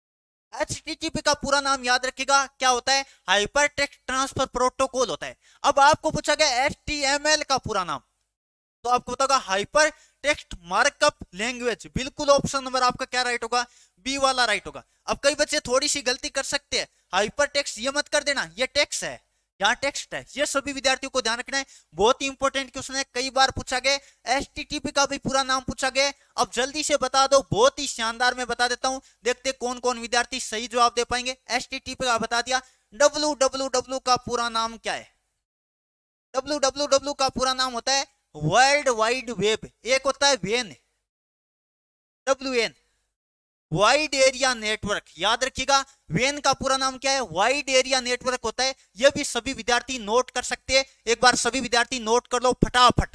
एच टी टी पी का पूरा नाम याद रखिएगा क्या होता है? हाइपर टेक्स्ट ट्रांसफर प्रोटोकॉल होता है। अब आपको पूछा गया एच टी एम एल का पूरा नाम, तो आपको पता होगा हाइपर टेक्स्ट मार्कअप लैंग्वेज। बिल्कुल ऑप्शन नंबर आपका क्या राइट होगा? बी वाला राइट होगा। अब कई बच्चे थोड़ी सी गलती कर सकते हैं, हाइपर टेक्स्ट ये मत कर देना, ये टेक्स्ट है, यहाँ टेक्स्ट है। ये सभी विद्यार्थियों को ध्यान रखना है, बहुत ही इंपॉर्टेंट क्वेश्चन है, कई बार पूछा गया। एच टी टी पी का भी पूरा नाम पूछा गया। अब जल्दी से बता दो, बहुत ही शानदार मैं बता देता हूं, देखते कौन कौन विद्यार्थी सही जवाब दे पाएंगे। एच टी टी पी का बता दिया। डब्ल्यू डब्ल्यू डब्ल्यू का पूरा नाम क्या है? डब्ल्यू डब्ल्यू डब्ल्यू का पूरा नाम होता है वर्ल्ड वाइड वेब। एक होता है वेन, W N, wide area network. याद रखिएगा वेन का पूरा नाम क्या है? वाइड एरिया नेटवर्क होता है। यह भी सभी विद्यार्थी नोट कर सकते हैं, एक बार सभी विद्यार्थी नोट कर लो फटाफट।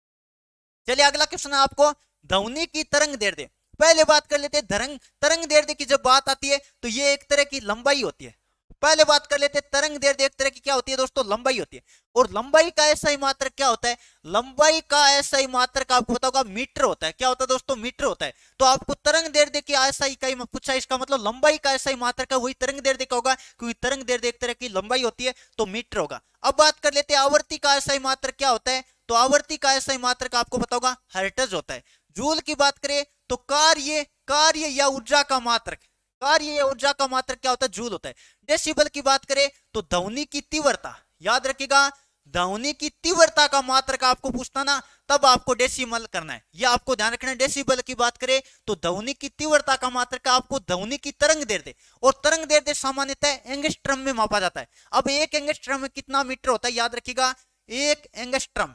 चलिए अगला क्वेश्चन है आपको, ध्वनि की तरंग दैर्ध्य। पहले बात कर लेते हैं तरंग तरंग दैर्ध्य की जब बात आती है तो ये एक तरह की लंबाई होती है। पहले बात कर लेते हैं तरंग दैर्ध्य एक तरह की क्या होती है दोस्तों? लंबाई होती है। और लंबाई का ऐसा ही मात्रक क्या होता है? लंबाई का ऐसा ही मात्रक आपको पता होगा मीटर होता है। क्या होता है दोस्तों? मीटर होता है। तो आपको तरंग दैर्ध्य की ऐसा ही कहीं पूछा, इसका मतलब लंबाई का ऐसा ही मात्रक है, वही तरंग दैर्ध्य का होगा, क्योंकि तरंग दैर्ध्य एक तरह की लंबाई होती है तो मीटर होगा। अब बात कर लेते हैं आवर्ती का ऐसा ही मात्रक क्या होता है? तो आवर्ती का ऐसा ही मात्रक आपको पता होगा हर्ट्ज होता है। जूल की बात करें तो कार्य कार्य या ऊर्जा का मात्रक, कार्य या ऊर्जा का मात्रक क्या होता है? जूल होता है। डेसिबल की बात करें तो ध्वनि की तीव्रता, याद रखिएगा ध्वनि की तीव्रता का मात्रक आपको पूछना ना, तब आपको डेसिमल करना है। ये आपको ध्यान रखना है। डेसिबल की बात करें तो ध्वनि की तीव्रता का मात्रक आपको ध्वनि की तरंग दैर्ध्य, और तरंग दैर्ध्य सामान्यतः एंगस्ट्रम में मापा जाता है। अब एक एंगस्ट्रम में कितना मीटर होता है, याद रखिएगा, एक एंगस्ट्रम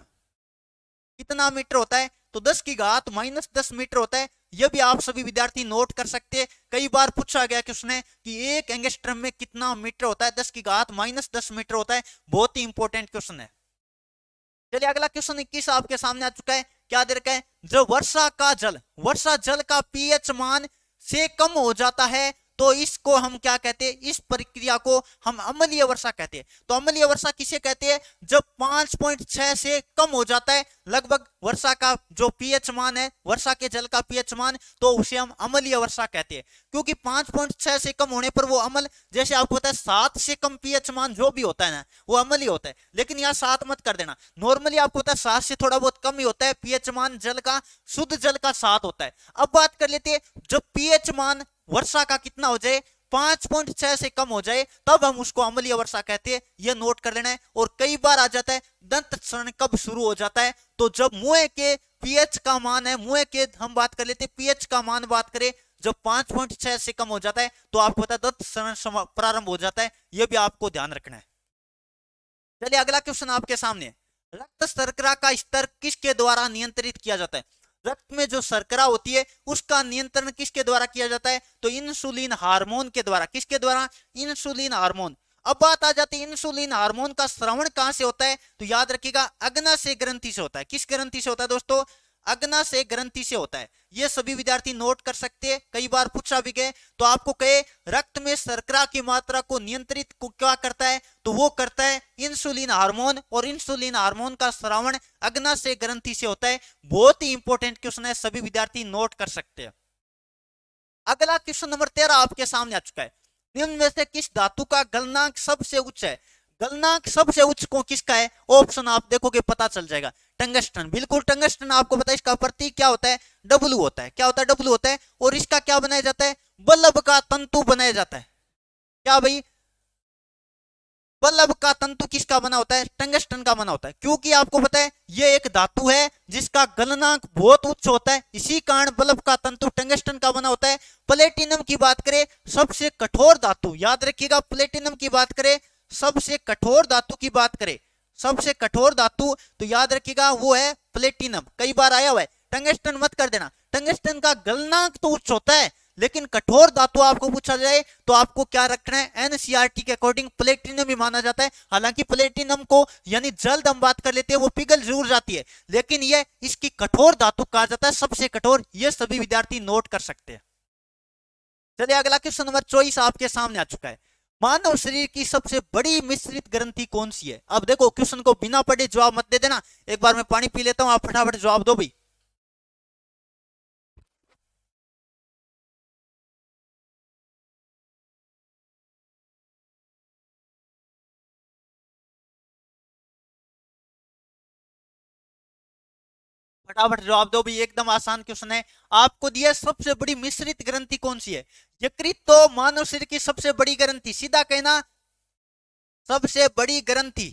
कितना मीटर होता है, तो दस की घात माइनस दस मीटर होता है। यह भी आप सभी विद्यार्थी नोट कर सकते हैं। कई बार पूछा गया क्वेश्चन कि एक एंगस्ट्रम में कितना मीटर होता है, दस की घात माइनस दस मीटर होता है। बहुत ही इंपॉर्टेंट क्वेश्चन है। चलिए अगला क्वेश्चन इक्कीस आपके सामने आ चुका है। क्या दे रखा है, जब वर्षा का जल वर्षा जल का पीएच मान से कम हो जाता है तो इसको हम क्या कहते हैं, इस प्रक्रिया को हम अम्लीय वर्षा कहते हैं। तो अम्लीय वर्षा किसे कहते हैं, जब पांच पॉइंट छह से कम हो जाता है लगभग वर्षा का जो पीएच मान है, वर्षा के जल का पीएच मान, तो उसे हम अम्लीय वर्षा कहते हैं। क्योंकि पांच पॉइंट छह से कम होने पर वो अम्ल, जैसे आपको पता है सात से कम पीएच मान जो भी होता है ना वो अम्लीय होता है। लेकिन यहाँ सात मत कर देना, नॉर्मली आपको पता है सात से थोड़ा बहुत कम ही होता है पीएच मान जल का, शुद्ध जल का सात होता है। अब बात कर लेते हैं, जब पीएच मान वर्षा का कितना हो जाए, पांच पॉइंट छह से कम हो जाए, तब हम उसको अम्लीय वर्षा कहते हैं। यह नोट कर लेना है। और कई बार आ जाता है दंत क्षरण कब शुरू हो जाता है, तो जब मुंह के पीएच का मान है, मुंह के हम बात कर लेते हैं पीएच का मान बात करें, जब पांच पॉइंट छह से कम हो जाता है तो आपको पता है दंत क्षरण प्रारंभ हो जाता है। यह भी आपको ध्यान रखना है। चलिए अगला क्वेश्चन आपके सामने, रक्त शर्करा का स्तर किसके द्वारा नियंत्रित किया जाता है। रक्त में जो शर्करा होती है उसका नियंत्रण किसके द्वारा किया जाता है, तो इंसुलिन हार्मोन के द्वारा। किसके द्वारा, इंसुलिन हार्मोन। अब बात आ जाती है इंसुलिन हार्मोन का श्रवण कहां से होता है, तो याद रखिएगा अग्नाशय ग्रंथि से होता है। किस ग्रंथि से होता है दोस्तों, अग्नाशय ग्रंथि से होता है। ये सभी विद्यार्थी नोट कर सकते हैं। कई बार पूछा भी गए तो आपको कहे रक्त में शर्करा की मात्रा को नियंत्रित को क्या करता है, तो वो करता है इंसुलिन हार्मोन, और इंसुलिन हार्मोन का श्रवण अग्नाशय ग्रंथि से होता है। बहुत ही इंपॉर्टेंट क्वेश्चन है, सभी विद्यार्थी नोट कर सकते हैं। अगला क्वेश्चन नंबर तेरह आपके सामने आ चुका है। निम्न में से किस धातु का गलनांक सबसे उच्च है। गलनांक सबसे उच्च को किसका है, ऑप्शन आप देखोगे पता चल जाएगा। टंगस्टन, बिल्कुल टंगस्टन। आपको पता है इसका प्रतीक क्या होता है, डब्ल्यू होता है। क्या होता है, डब्ल्यू होता है। और इसका क्या बनाया जाता है, बल्ब का तंतु बनाया जाता है। क्या भाई, बल्ब का तंतु किसका बना होता है, टंगस्टन का बना होता है। क्योंकि आपको पता है ये एक धातु है जिसका गलनांक बहुत उच्च होता है, इसी कारण बल्ब का तंतु टंगस्टन का बना होता है। प्लेटिनम की बात करें, सबसे कठोर धातु, याद रखिएगा प्लेटिनम की बात करें, सबसे कठोर धातु की बात करें, सबसे कठोर धातु तो याद रखिएगा वो है प्लेटिनम। कई बार आया हुआ है, टंगस्टन मत कर देना। टंगस्टन का गलनांक तो उच्च होता है, लेकिन कठोर धातु आपको पूछा जाए तो आपको क्या रखना है, एनसीईआरटी के अकॉर्डिंग प्लेटिनम ही माना जाता है। हालांकि प्लेटिनम को यानी जल्द हम बात कर लेते हैं वो पिघल जरूर जाती है, लेकिन ये इसकी कठोर धातु कहा जाता है, सबसे कठोर। ये सभी विद्यार्थी नोट कर सकते हैं। चलिए अगला क्वेश्चन नंबर चौबीस आपके सामने आ चुका है। मानव शरीर की सबसे बड़ी मिश्रित ग्रंथि कौन सी है। अब देखो क्वेश्चन को बिना पढ़े जवाब मत दे देना, एक बार मैं पानी पी लेता हूं, आप फटाफट जवाब दो भाई। फटाफट जवाब दो भाई, एकदम आसान क्वेश्चन है। आपको दिया सबसे बड़ी मिश्रित ग्रंथि कौन सी है। यकृत तो मानव शरीर की सबसे बड़ी ग्रंथि, सीधा कहना सबसे बड़ी ग्रंथि,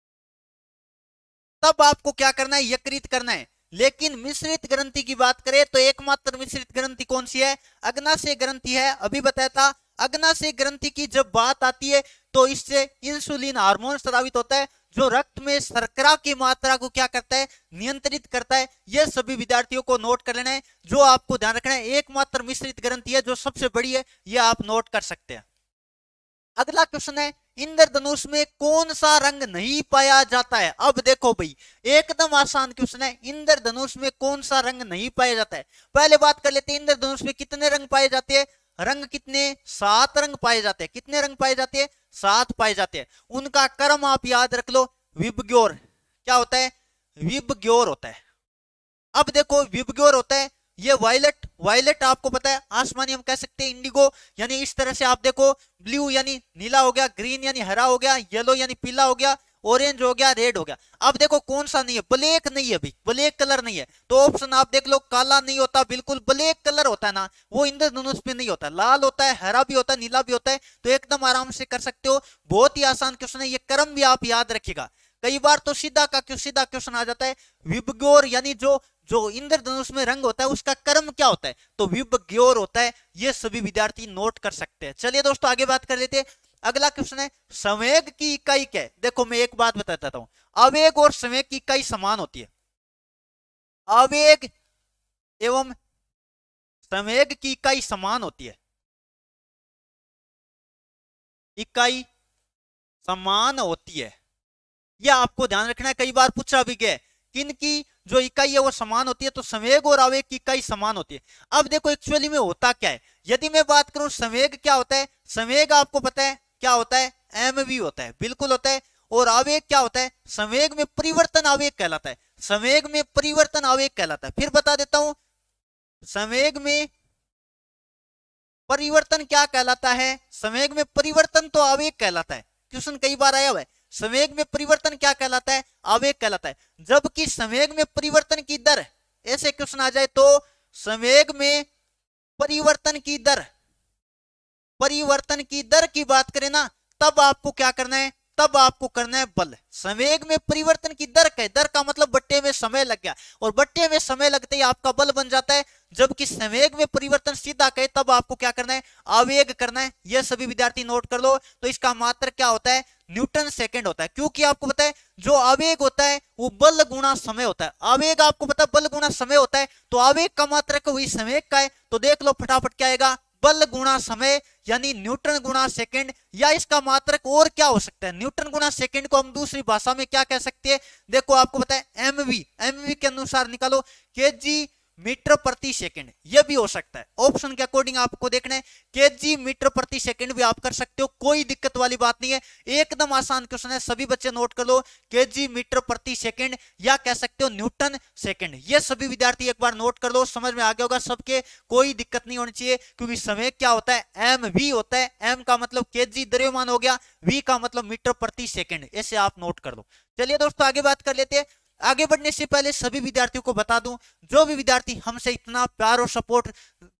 तब आपको क्या करना है, यकृत करना है। लेकिन मिश्रित ग्रंथि की बात करें तो एकमात्र मिश्रित ग्रंथि कौन सी है, अग्नाशय ग्रंथि है। अभी बताया था अग्नाशय ग्रंथि की जब बात आती है तो इससे इंसुलिन हार्मोन स्रावित होता है जो रक्त में शर्करा की मात्रा को क्या करता है, नियंत्रित करता है। यह सभी विद्यार्थियों को नोट कर लेना है। जो आपको ध्यान रखना है एकमात्र मिश्रित ग्रंथि है जो सबसे बड़ी है, यह आप नोट कर सकते हैं। अगला क्वेश्चन है, इंद्रधनुष में कौन सा रंग नहीं पाया जाता है। अब देखो भाई एकदम आसान क्वेश्चन है, इंद्रधनुष में कौन सा रंग नहीं पाया जाता है। पहले बात कर लेते हैं इंद्रधनुष में कितने रंग पाए जाते हैं। रंग कितने, सात रंग पाए जाते हैं। कितने रंग पाए जाते हैं, सात पाए जाते हैं। उनका क्रम आप याद रख लो, विबग्योर। क्या होता है, विबग्योर होता है। अब देखो विबग्योर होता है, ये वायलेट, वायलेट आपको पता है आसमानी हम कह सकते हैं इंडिगो, यानी इस तरह से आप देखो ब्लू यानी नीला हो गया, ग्रीन यानी हरा हो गया, येलो यानी पीला हो गया, ऑरेंज हो गया, रेड हो गया। अब देखो कौन सा नहीं है, ब्लैक नहीं है भाई, ब्लैक कलर नहीं है। तो ऑप्शन आप देख लो, काला नहीं होता, बिल्कुल ब्लैक कलर होता है ना, वो इंद्रधनुष में नहीं होता। लाल होता है, हरा भी होता है, नीला भी होता है। तो एकदम आराम से कर सकते हो, बहुत ही आसान क्वेश्चन है। ये क्रम भी आप याद रखिएगा, कई बार तो सीधा का क्यों सीधा क्वेश्चन आ जाता है, विबग्योर यानी जो जो इंद्रधनुष में रंग होता है उसका कर्म क्या होता है, तो विबग्योर होता है। ये सभी विद्यार्थी नोट कर सकते हैं। चलिए दोस्तों आगे बात कर लेते हैं। अगला क्वेश्चन है संवेग की इकाई क्या है। देखो मैं एक बात बता देता हूं, आवेग और संवेग की इकाई समान होती है। आवेग एवं संवेग की इकाई समान होती है, इकाई समान होती है, यह आपको ध्यान रखना है। कई बार पूछा भी गया किन की जो इकाई है वो समान होती है, तो संवेग और आवेग की इकाई समान होती है। अब देखो एक्चुअली में होता क्या है, यदि मैं बात करूं संवेग क्या होता है, संवेग आपको पता है क्या होता है, एम वी होता है, बिल्कुल होता है। और आवेग क्या होता है, संवेग में परिवर्तन आवेग कहलाता है, संवेग में परिवर्तन आवेग कहलाता है। फिर बता देता हूं, संवेग में परिवर्तन क्या कहलाता है, संवेग में परिवर्तन तो आवेग कहलाता है। क्वेश्चन कई बार आया हुआ है, संवेग में परिवर्तन क्या कहलाता है, आवेग कहलाता है। जबकि संवेग में परिवर्तन की दर, ऐसे क्वेश्चन आ जाए तो संवेग में परिवर्तन की दर, परिवर्तन की दर की बात करें ना, तब आपको क्या करना है, तब आपको करना है बल। संवेग में परिवर्तन की दर का, दर का मतलब बट्टे में समय लग गया, और बट्टे में समय लगते ही आपका बल बन जाता है। जबकि संवेग में परिवर्तन सीधा कहे तब आपको क्या करना है, आवेग करना है। यह सभी विद्यार्थी नोट कर लो। तो इसका मात्रक क्या होता है, न्यूटन सेकंड होता है। क्योंकि आपको पता है जो आवेग होता है वो बल गुणा समय होता है। आवेग आपको पता है बल गुणा समय होता है, तो आवेग का मात्रक वही संवेग का है। तो देख लो फटाफट क्या आएगा, बल गुणा समय यानी न्यूटन गुणा सेकंड। या इसका मात्रक और क्या हो सकता है, न्यूटन गुणा सेकंड को हम दूसरी भाषा में क्या कह सकते हैं, देखो आपको पता है एमवी, एमवी के अनुसार निकालो केजी मीटर प्रति सेकंड, यह भी हो सकता है। ऑप्शन के अकॉर्डिंग आपको देखना है, केजी मीटर प्रति सेकंड भी आप कर सकते हो, कोई दिक्कत वाली बात नहीं है। एकदम आसान क्वेश्चन है, सभी बच्चे नोट कर लो, केजी मीटर प्रति सेकंड, या कह सकते हो न्यूटन सेकंड। ये सभी विद्यार्थी एक बार नोट कर लो, समझ में आ गया होगा सबके, कोई दिक्कत नहीं होनी चाहिए। क्योंकि समय क्या होता है, एम वी होता है। एम का मतलब केजी द्रव्यमान हो गया, वी का मतलब मीटर प्रति सेकंड, ऐसे आप नोट कर लो। चलिए दोस्तों आगे बात कर लेते हैं। आगे बढ़ने से पहले सभी विद्यार्थियों को बता दूं, जो भी विद्यार्थी हमसे इतना प्यार और सपोर्ट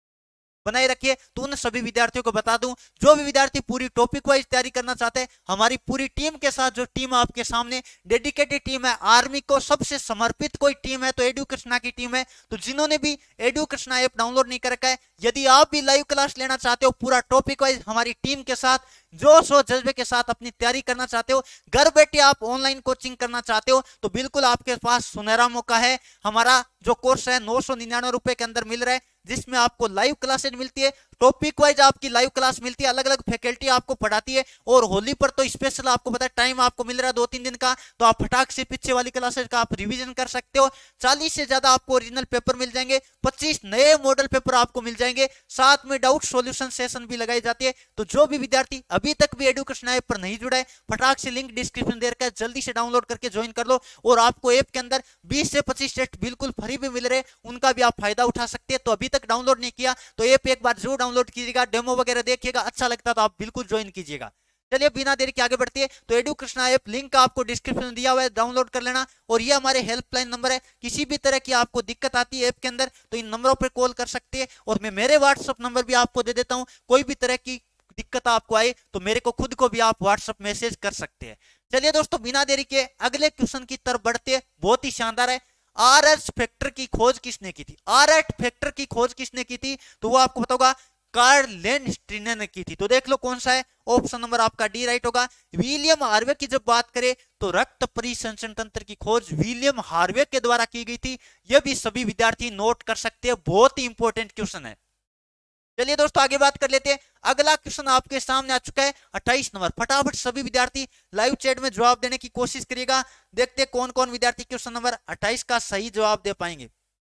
बनाए रखिए, तो उन सभी विद्यार्थियों को बता दूं, जो भी विद्यार्थी पूरी टॉपिक वाइज तैयारी करना चाहते हैं, हमारी पूरी टीम के साथ, जो टीम आपके सामने डेडिकेटेड टीम है, आर्मी को सबसे समर्पित कोई टीम है तो एडुकृष्णा की टीम है। तो जिन्होंने भी एडुकृष्णा ऐप डाउनलोड नहीं कर रखा है, यदि आप भी लाइव क्लास लेना चाहते हो पूरा टॉपिक वाइज हमारी टीम के साथ, जोश और जज्बे के साथ अपनी तैयारी करना चाहते हो, घर बैठे आप ऑनलाइन कोचिंग करना चाहते हो, तो बिल्कुल आपके पास सुनहरा मौका है। हमारा जो कोर्स है नौ सौ निन्यानवे रुपए के अंदर मिल रहा है, जिसमें आपको लाइव क्लासेज मिलती है, टॉपिक वाइज आपकी लाइव क्लास मिलती है, अलग अलग फैकल्टी आपको पढ़ाती है। और होली पर तो स्पेशल आपको पता है टाइम आपको मिल रहा है दो तीन दिन का, तो आप फटाक से पीछे वाली क्लासेज का आप रिवीजन कर सकते हो। चालीस से ज्यादा आपको ओरिजिनल पेपर मिल जाएंगे, पच्चीस नए मॉडल पेपर आपको मिल जाएंगे, साथ में डाउट सॉल्यूशन सेशन भी लगाई जाती है। तो जो भी विद्यार्थी अभी तक भी एडुकेशन ऐप पर नहीं जुड़ा है, फटाक से लिंक डिस्क्रिप्शन दे रखा है, जल्दी से डाउनलोड करके ज्वाइन कर लो। और आपको ऐप के अंदर बीस से पच्चीस टेस्ट बिल्कुल फ्री भी मिल रहे हैं, उनका भी आप फायदा उठा सकते हैं। तो अभी तक डाउनलोड नहीं किया तो ऐप एक बार जरूर डाउनलोड कीजिएगा, डेमो वगैरह देखिएगा, अच्छा लगता तो आप बिल्कुल ज्वाइन कीजिएगा। चलिए बिना देरी के आगे बढ़ती है। तो एडुकृष्णा ऐप लिंक आपको डिस्क्रिप्शन में दिया हुआ है, डाउनलोड कर लेना। और ये हमारे हेल्पलाइन नंबर है, किसी भी तरह की आपको दिक्कत आती है ऐप के अंदर तो इन नंबरों पर कॉल कर सकते हैं। और मैं मेरे व्हाट्सएप नंबर भी आपको दे देता हूं, कोई भी तरह की दिक्कत आपको आए तो मेरे को खुद को भी आप व्हाट्सएप मैसेज कर सकते हैं। चलिए दोस्तों बिना देरी के अगले क्वेश्चन की तरफ बढ़ते हैं, बहुत ही शानदार है। आर एच फैक्टर की खोज किसने की थी, आर एच फैक्टर की खोज किसने की थी, तो वो आपको पता होगा कार्ल लेंस्टीनर ने की थी। तो देख लो कौन सा है, ऑप्शन नंबर आपका डी राइट होगा। विलियम हार्वे की जब बात करें तो रक्त परिसंचरण तंत्र की खोज विलियम हार्वे के द्वारा की गई थी। यह भी सभी विद्यार्थी नोट कर सकते हैं, बहुत ही इंपॉर्टेंट क्वेश्चन है। चलिए दोस्तों आगे बात कर लेते हैं। अगला क्वेश्चन आपके सामने आ चुका है अट्ठाईस नंबर। फटाफट सभी विद्यार्थी लाइव चैट में जवाब देने की कोशिश करिएगा, देखते हैं कौन कौन विद्यार्थी क्वेश्चन नंबर अट्ठाईस का सही जवाब दे पाएंगे।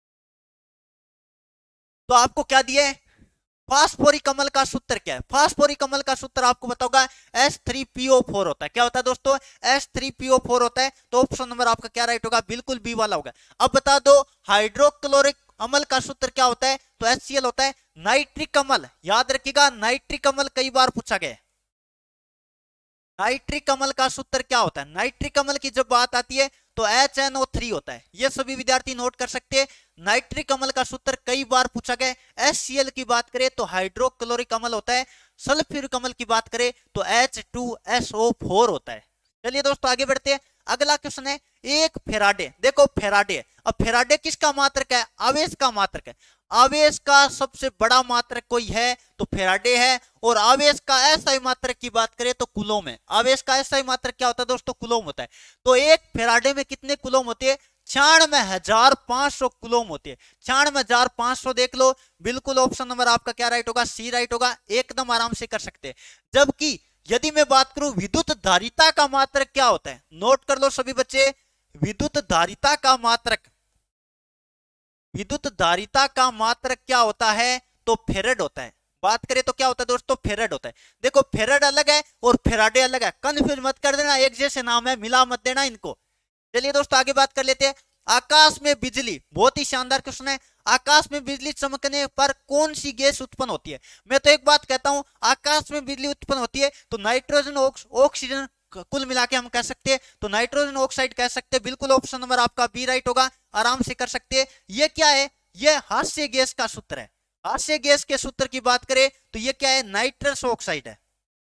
तो आपको क्या दिया है, फास्फोरिक अम्ल का सूत्र क्या है, फास्फोरिक अम्ल का सूत्र आपको पता होगा S three P O four होता है। क्या होता है दोस्तों, S three P O four होता है। तो ऑप्शन नंबर आपका क्या राइट होगा, बिल्कुल बी वाला होगा। अब बता दो हाइड्रोक्लोरिक अम्ल का सूत्र क्या होता है, तो एच सी एल होता है। नाइट्रिक अम्ल याद रखिएगा, नाइट्रिक अम्ल कई बार पूछा गया। नाइट्रिक अम्ल का सूत्र क्या होता है, नाइट्रिक अम्ल की जब बात आती है तो एच एन ओ थ्री होता है। ये सभी विद्यार्थी नोट कर सकते हैं। नाइट्रिक अम्ल का सूत्र कई बार पूछा गया। एच सी एल की बात करें तो हाइड्रोक्लोरिक अम्ल होता है। सल्फ्यूरिक अम्ल की बात करें तो H two S O four होता है। चलिए दोस्तों आगे बढ़ते हैं। अगला क्वेश्चन है एक फेराडे, देखो फेराडे, अब फेराडे किसका मात्रक है, आवेश का मात्रक है। आवेश का सबसे बड़ा मात्रक कोई है तो फेराडे है, और आवेश का एसआई मात्रक की बात करें तो कूलम है। आवेश का एसआई मात्रक क्या होता है दोस्तों, कूलम होता है। तो एक फेराडे में कितने कूलम होते हैं, छियानवे हजार पांच सौ कूलम होते हैं। छियानवे हजार पांच सौ देख लो, बिल्कुल ऑप्शन नंबर आपका क्या राइट होगा, सी राइट होगा, एकदम आराम से कर सकते हैं। जबकि यदि मैं बात करूं विद्युत धारिता का मात्रक क्या होता है, नोट कर लो सभी बच्चे, विद्युत धारिता का मात्रक, विद्युत धारिता का मात्रक क्या होता है तो फेरेड होता है। बात करें तो क्या होता है दोस्तों, फेरेड होता है। देखो फेरेड अलग है और फेराडे अलग है, कंफ्यूज मत कर देना, एक जैसे नाम है, मिला मत देना इनको। चलिए दोस्तों आगे बात कर लेते हैं। आकाश में बिजली, बहुत ही शानदार क्वेश्चन है। आकाश में बिजली चमकने पर कौन सी गैस उत्पन्न होती है। मैं तो एक बात कहता हूं, आकाश में बिजली उत्पन्न होती है तो नाइट्रोजन, ऑक्सीजन, कुल मिला के हम कह सकते हैं तो नाइट्रोजन ऑक्साइड कह सकते हैं। बिल्कुल ऑप्शन नंबर आपका बी राइट होगा, आराम से कर सकते हैं। ये क्या है, ये हास्य गैस का सूत्र है। हास्य गैस के सूत्र की बात करें तो ये क्या है, नाइट्रस ऑक्साइड है।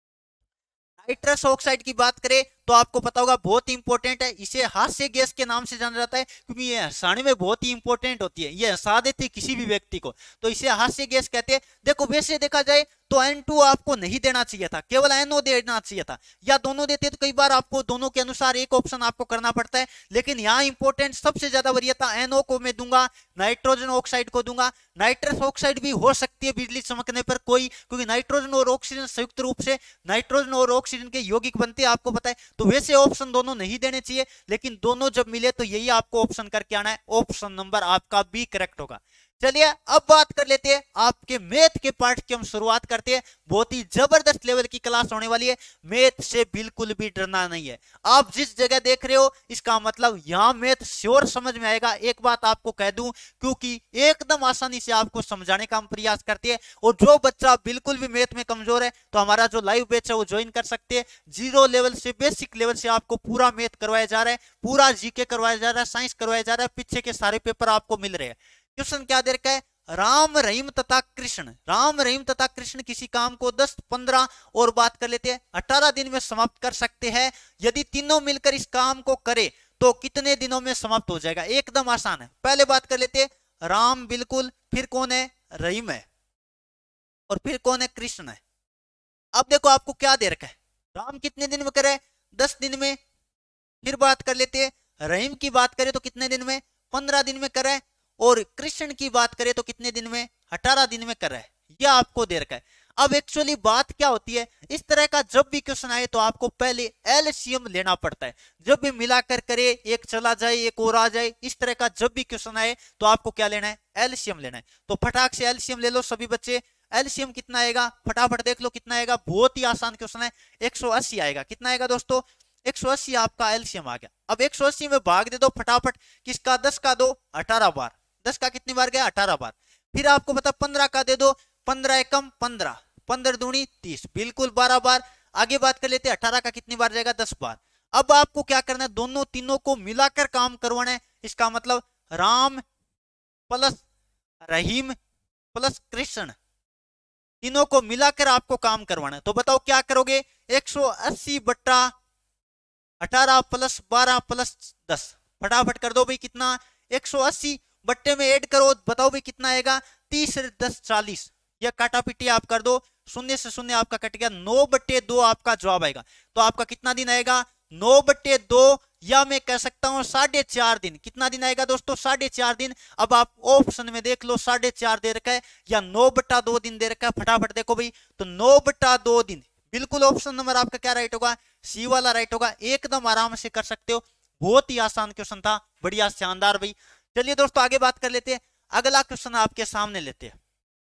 नाइट्रस ऑक्साइड की बात करें तो आपको पता होगा बहुत ही इंपॉर्टेंट है, इसे हास्य गैस के नाम से जाना जाता है क्योंकि ये हंसाने में बहुत ही इंपॉर्टेंट होती है, ये हंसा देती है किसी भी व्यक्ति को, तो इसे हास्य गैस कहते हैं। देखो वैसे देखा जाए तो एन टू आपको नहीं देना चाहिए था, केवल एन ओ देना चाहिए था, या दोनों देते तो कई बार आपको दोनों के अनुसार एक ऑप्शन आपको करना पड़ता है, लेकिन यहाँ इंपॉर्टेंट सबसे ज्यादा वरीयता एन ओ को मैं दूंगा, नाइट्रोजन ऑक्साइड को दूंगा। नाइट्रस ऑक्साइड भी हो सकती है बिजली चमकने पर कोई, क्योंकि नाइट्रोजन और ऑक्सीजन संयुक्त रूप से नाइट्रोजन और ऑक्सीजन के यौगिक बनते हैं, आपको पता है। तो वैसे ऑप्शन दोनों नहीं देने चाहिए, लेकिन दोनों जब मिले तो यही आपको ऑप्शन करके आना है, ऑप्शन नंबर आपका बी करेक्ट होगा। चलिए अब बात कर लेते हैं आपके मैथ के पार्ट की, हम शुरुआत करते हैं। बहुत ही जबरदस्त लेवल की क्लास होने वाली है, मैथ से बिल्कुल भी डरना नहीं है। आप जिस जगह देख रहे हो इसका मतलब यहां मैथ श्योर समझ में आएगा, एक बात आपको कह दूं, क्योंकि एकदम आसानी से आपको समझाने का हम प्रयास करते हैं। और जो बच्चा बिल्कुल भी मैथ में कमजोर है तो हमारा जो लाइव बैच है वो ज्वाइन कर सकते हैं। जीरो लेवल से बेसिक लेवल से आपको पूरा मैथ करवाया जा रहा है, पूरा जीके करवाया जा रहा है, साइंस करवाया जा रहा है, पीछे के सारे पेपर आपको मिल रहे हैं। क्वेश्चन क्या दे रखा है, राम रहीम तथा कृष्ण, राम रहीम तथा कृष्ण किसी काम को दस, पंद्रह और बात कर लेते हैं अठारह दिन में समाप्त कर सकते हैं। यदि तीनों मिलकर इस काम को करे तो कितने दिनों में समाप्त हो जाएगा, एकदम आसान है। पहले बात कर लेते हैं राम, बिल्कुल, फिर कौन है, रहीम है, और फिर कौन है, कृष्ण है। अब देखो आपको क्या दे रखा है, राम कितने दिन में करे, दस दिन में। फिर बात कर लेते हैं रहीम की बात करें तो कितने दिन में, पंद्रह दिन में करे, और कृष्ण की बात करें तो कितने दिन में, अठारह दिन में कर रहा है, यह आपको दे रखा है। अब एक्चुअली बात क्या होती है, इस तरह का जब भी क्वेश्चन आए तो आपको पहले एलसीएम लेना पड़ता है। जब भी मिलाकर करे, एक चला जाए एक और आ जाए, इस तरह का जब भी क्वेश्चन आए तो आपको क्या लेना है, एलसीएम लेना है। तो फटाक से एलसीएम ले लो सभी बच्चे। एलसीएम कितना आएगा, फटाफट देख लो कितना आएगा, बहुत ही आसान क्वेश्चन है, एक सौ अस्सी आएगा। कितना आएगा दोस्तों, एक सौ अस्सी आपका एलसीएम आ गया। अब एक सौ अस्सी में भाग दे दो फटाफट, किसका, दस का दो, अठारह बार, दस का कितनी बार गया, अठारह बार। फिर आपको पता पंद्रह का दे दो, पंद्रह एकम पंद्रह, पंद्रह दूनी तीस, बिल्कुल बारह बार। आगे बात कर लेते हैं अठारह का कितनी बार जाएगा, दस बार। अब आपको क्या करना है, दोनों तीनों को मिलाकर काम करवाना है। इसका मतलब राम प्लस रहीम प्लस कृष्ण, तीनों को मिलाकर आपको काम करवाना है। तो बताओ क्या करोगे, एक सौ अस्सी बट्टा अठारह प्लस बारह प्लस दस, फटाफट कर दो भाई, कितना, एक सौ अस्सी बट्टे में ऐड करो, बताओ भाई कितना आएगा, तीस, दस, चालीस, या काटा पिटी आप कर दो, शून्य से शून्य आपका कट गया, नौ बट्टे दो आपका जवाब आएगा। तो आपका कितना दिन आएगा, नौ बट्टे दो, या मैं कह सकता हूं साढ़े चार दिन। कितना दिन आएगा दोस्तों, साढ़े चार दिन। अब आप ऑप्शन में देख लो, साढ़े चार दे रखा है या नौ बट्टा दो दिन दे रखा है, फटाफट देखो भाई, तो नौ बट्टा दो दिन, बिल्कुल ऑप्शन नंबर आपका क्या राइट होगा, सी वाला राइट होगा। एकदम आराम से कर सकते हो, बहुत ही आसान क्वेश्चन था, बढ़िया शानदार भाई। चलिए दोस्तों आगे बात कर लेते हैं, अगला क्वेश्चन आपके सामने लेते हैं।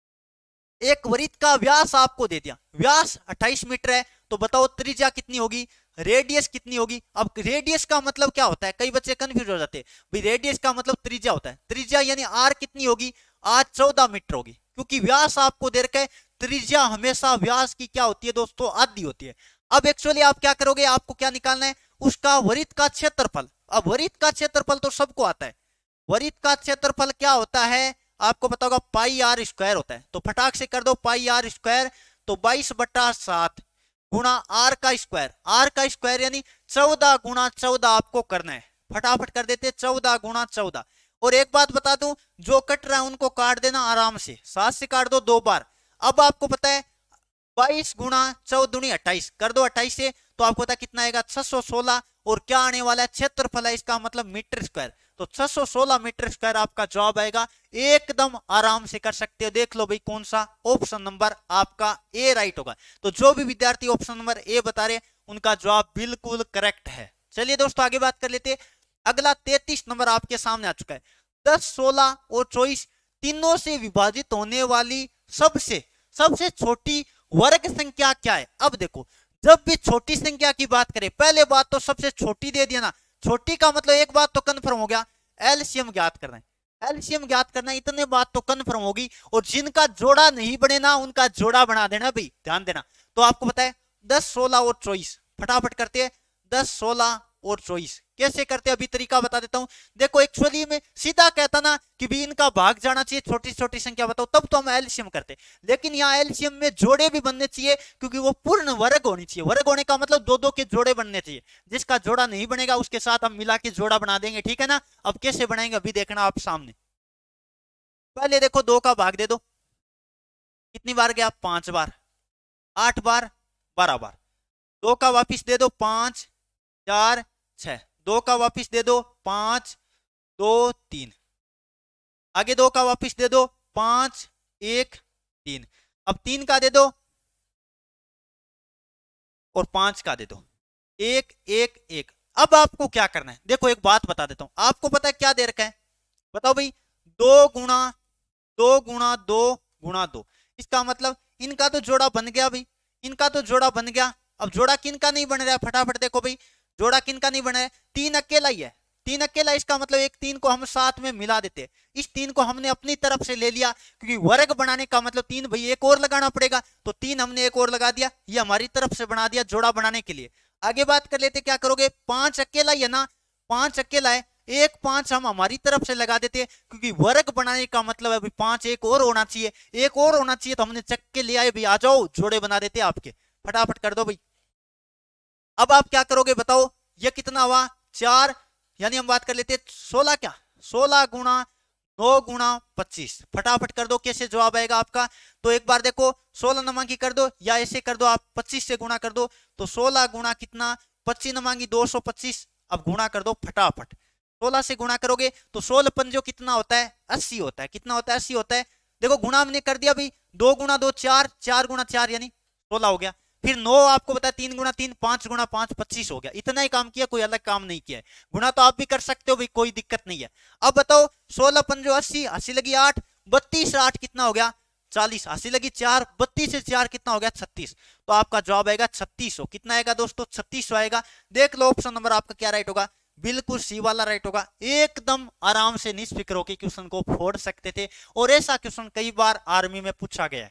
एक वृत्त का व्यास आपको दे दिया, व्यास अट्ठाईस मीटर है, तो बताओ त्रिज्या कितनी होगी, रेडियस कितनी होगी। अब रेडियस का मतलब क्या होता है, कई बच्चे कंफ्यूज हो जाते हैं भाई, रेडियस का मतलब त्रिज्या होता है, त्रिज्या यानी आर कितनी होगी, आर चौदह मीटर होगी, क्योंकि व्यास आपको दे रखा है। त्रिज्या हमेशा व्यास की क्या होती है दोस्तों, आधी होती है। अब एक्चुअली आप क्या करोगे, आपको क्या निकालना है, उसका वृत्त का क्षेत्रफल। अब वृत्त का क्षेत्रफल तो सबको आता है, वृत्त का क्षेत्रफल क्या होता है आपको पता होगा, पाई आर स्क्वायर होता है। तो फटाक से कर दो पाई आर स्क्वायर, तो बाईस बट्टा सात गुणा आर का स्क्वायर, आर का स्क्वायर यानी चौदह गुणा चौदह आपको करना है। फटाफट कर देते, चौदह गुणा चौदह। और एक बात बता दूं, जो कट रहा है उनको काट देना आराम से, सात से काट दो दो बार। अब आपको पता है बाईस गुणा चौदुनी अट्ठाईस, कर दो अट्ठाईस से, तो आपको पता कितना आएगा, छह सौ सोलह। और क्या आने वाला है, क्षेत्रफल है इसका मतलब मीटर स्क्वायर, तो छह सौ सोलह मीटर स्क्वायर आपका जवाब आएगा। एकदम आराम से कर सकते हो। देख लो भाई कौन सा, ऑप्शन नंबर आपका ए राइट होगा। तो जो भी विद्यार्थी ऑप्शन नंबर ए बता रहे उनका जवाब बिल्कुल करेक्ट है। चलिए दोस्तों आगे बात कर लेते। अगला तैतीस नंबर आपके सामने आ चुका है। दस, सोलह और चौबीस तीनों से विभाजित होने वाली सबसे सबसे छोटी वर्ग संख्या क्या है। अब देखो, जब भी छोटी संख्या की बात करें, पहले बात तो सबसे छोटी दे दिया ना, छोटी का मतलब एक बात तो कंफर्म हो गया, एलसीएम ज्ञात करना है, एलसीएम ज्ञात करना है, इतने बात तो कंफर्म होगी। और जिनका जोड़ा नहीं बने ना उनका जोड़ा बना देना भाई, ध्यान देना। तो आपको पता है दस, सोलह और चौबीस, फटाफट करते हैं। दस, सोलह और चौबीस कैसे करते हैं, अभी तरीका बता देता हूं। देखो एक्चुअली में सीधा कहता ना कि भी इनका भाग जाना चाहिए, छोटी छोटी संख्या बताओ, तब तो हम एलसीएम करते। लेकिन यहाँ एलसीएम में जोड़े भी बनने चाहिए, क्योंकि वो पूर्ण वर्ग होनी चाहिए। वर्ग होने का मतलब दो दो के जोड़े बनने चाहिए। जिसका जोड़ा नहीं बनेगा उसके साथ हम मिला के जोड़ा बना देंगे, ठीक है ना। अब कैसे बनाएंगे अभी देखना आप सामने। पहले देखो दो का भाग दे दो, कितनी बार गया, पांच बार, आठ बार, बारह बार। दो का वापिस दे दो, पांच, चार, छह। दो का वापिस दे दो, पांच, दो, तीन। आगे दो का वापिस दे दो, पांच, एक, तीन। अब तीन का दे दो और पांच का दे दो, एक, एक, एक। अब आपको क्या करना है, देखो एक बात बता देता हूं। आपको पता है क्या दे रखा है, बताओ भाई, दो गुणा दो गुणा दो गुणा दो। इसका मतलब इनका तो जोड़ा बन गया भाई, इनका तो जोड़ा बन गया। अब जोड़ा किनका नहीं बन रहा है, फटाफट देखो भाई, जोड़ा किनका नहीं बना है, तीन अकेला ही है, तीन अकेला। इसका मतलब एक तीन को हम साथ में मिला देते हैं। इस तीन को हमने अपनी तरफ से ले लिया, क्योंकि वर्ग बनाने का मतलब तीन भाई एक और लगाना पड़ेगा, तो तीन हमने एक और लगा दिया, ये हमारी तरफ से बना दिया जोड़ा बनाने के लिए। आगे बात कर लेते, क्या करोगे, पांच अकेला ही है ना, पांच अकेला है, एक पांच हम हमारी तरफ से लगा देते हैं, क्योंकि वर्ग बनाने का मतलब है भाई पांच एक और होना चाहिए, एक और होना चाहिए, तो हमने चक्के ले आए भाई, आ जाओ जोड़े बना देते आपके, फटाफट कर दो भाई। अब आप क्या करोगे बताओ, ये कितना हुआ, चार, यानी हम बात कर लेते सोलह, क्या सोलह गुणा नौ गुणा पच्चीस। फटाफट कर दो, कैसे जवाब आएगा आपका। तो एक बार देखो, सोलह नमांकी कर दो, या ऐसे कर दो आप, पच्चीस से गुणा कर दो, तो सोलह गुणा कितना, पच्चीस नमांगी दो सौ पच्चीस। अब गुणा कर दो फटाफट, सोलह से गुणा करोगे तो सोलह पंजो कितना होता है, अस्सी होता है। कितना होता है, अस्सी होता है। देखो गुणा हमने कर दिया भाई, दो गुणा दो चार, चार गुणा चार यानी सोलह हो गया। फिर नौ आपको पता है, तीन गुणा तीन, पांच गुणा पांच, पच्चीस हो गया। इतना ही काम किया, कोई अलग काम नहीं किया है। गुणा तो आप भी कर सकते हो भाई, कोई दिक्कत नहीं है। अब बताओ, सोलह पंजो अस्सी, अस्सी लगी आठ, बत्तीस आठ कितना हो गया, चालीस। अस्सी लगी चार, बत्तीस से चार कितना हो गया, छत्तीस। तो आपका जवाब आएगा छत्तीस सौ। कितना आएगा दोस्तों, छत्तीस सौ आएगा। देख लो ऑप्शन नंबर आपका क्या राइट होगा, बिल्कुल सी वाला राइट होगा। एकदम आराम से निष्फिक्र होकर क्वेश्चन को फोड़ सकते थे, और ऐसा क्वेश्चन कई बार आर्मी में पूछा गया है।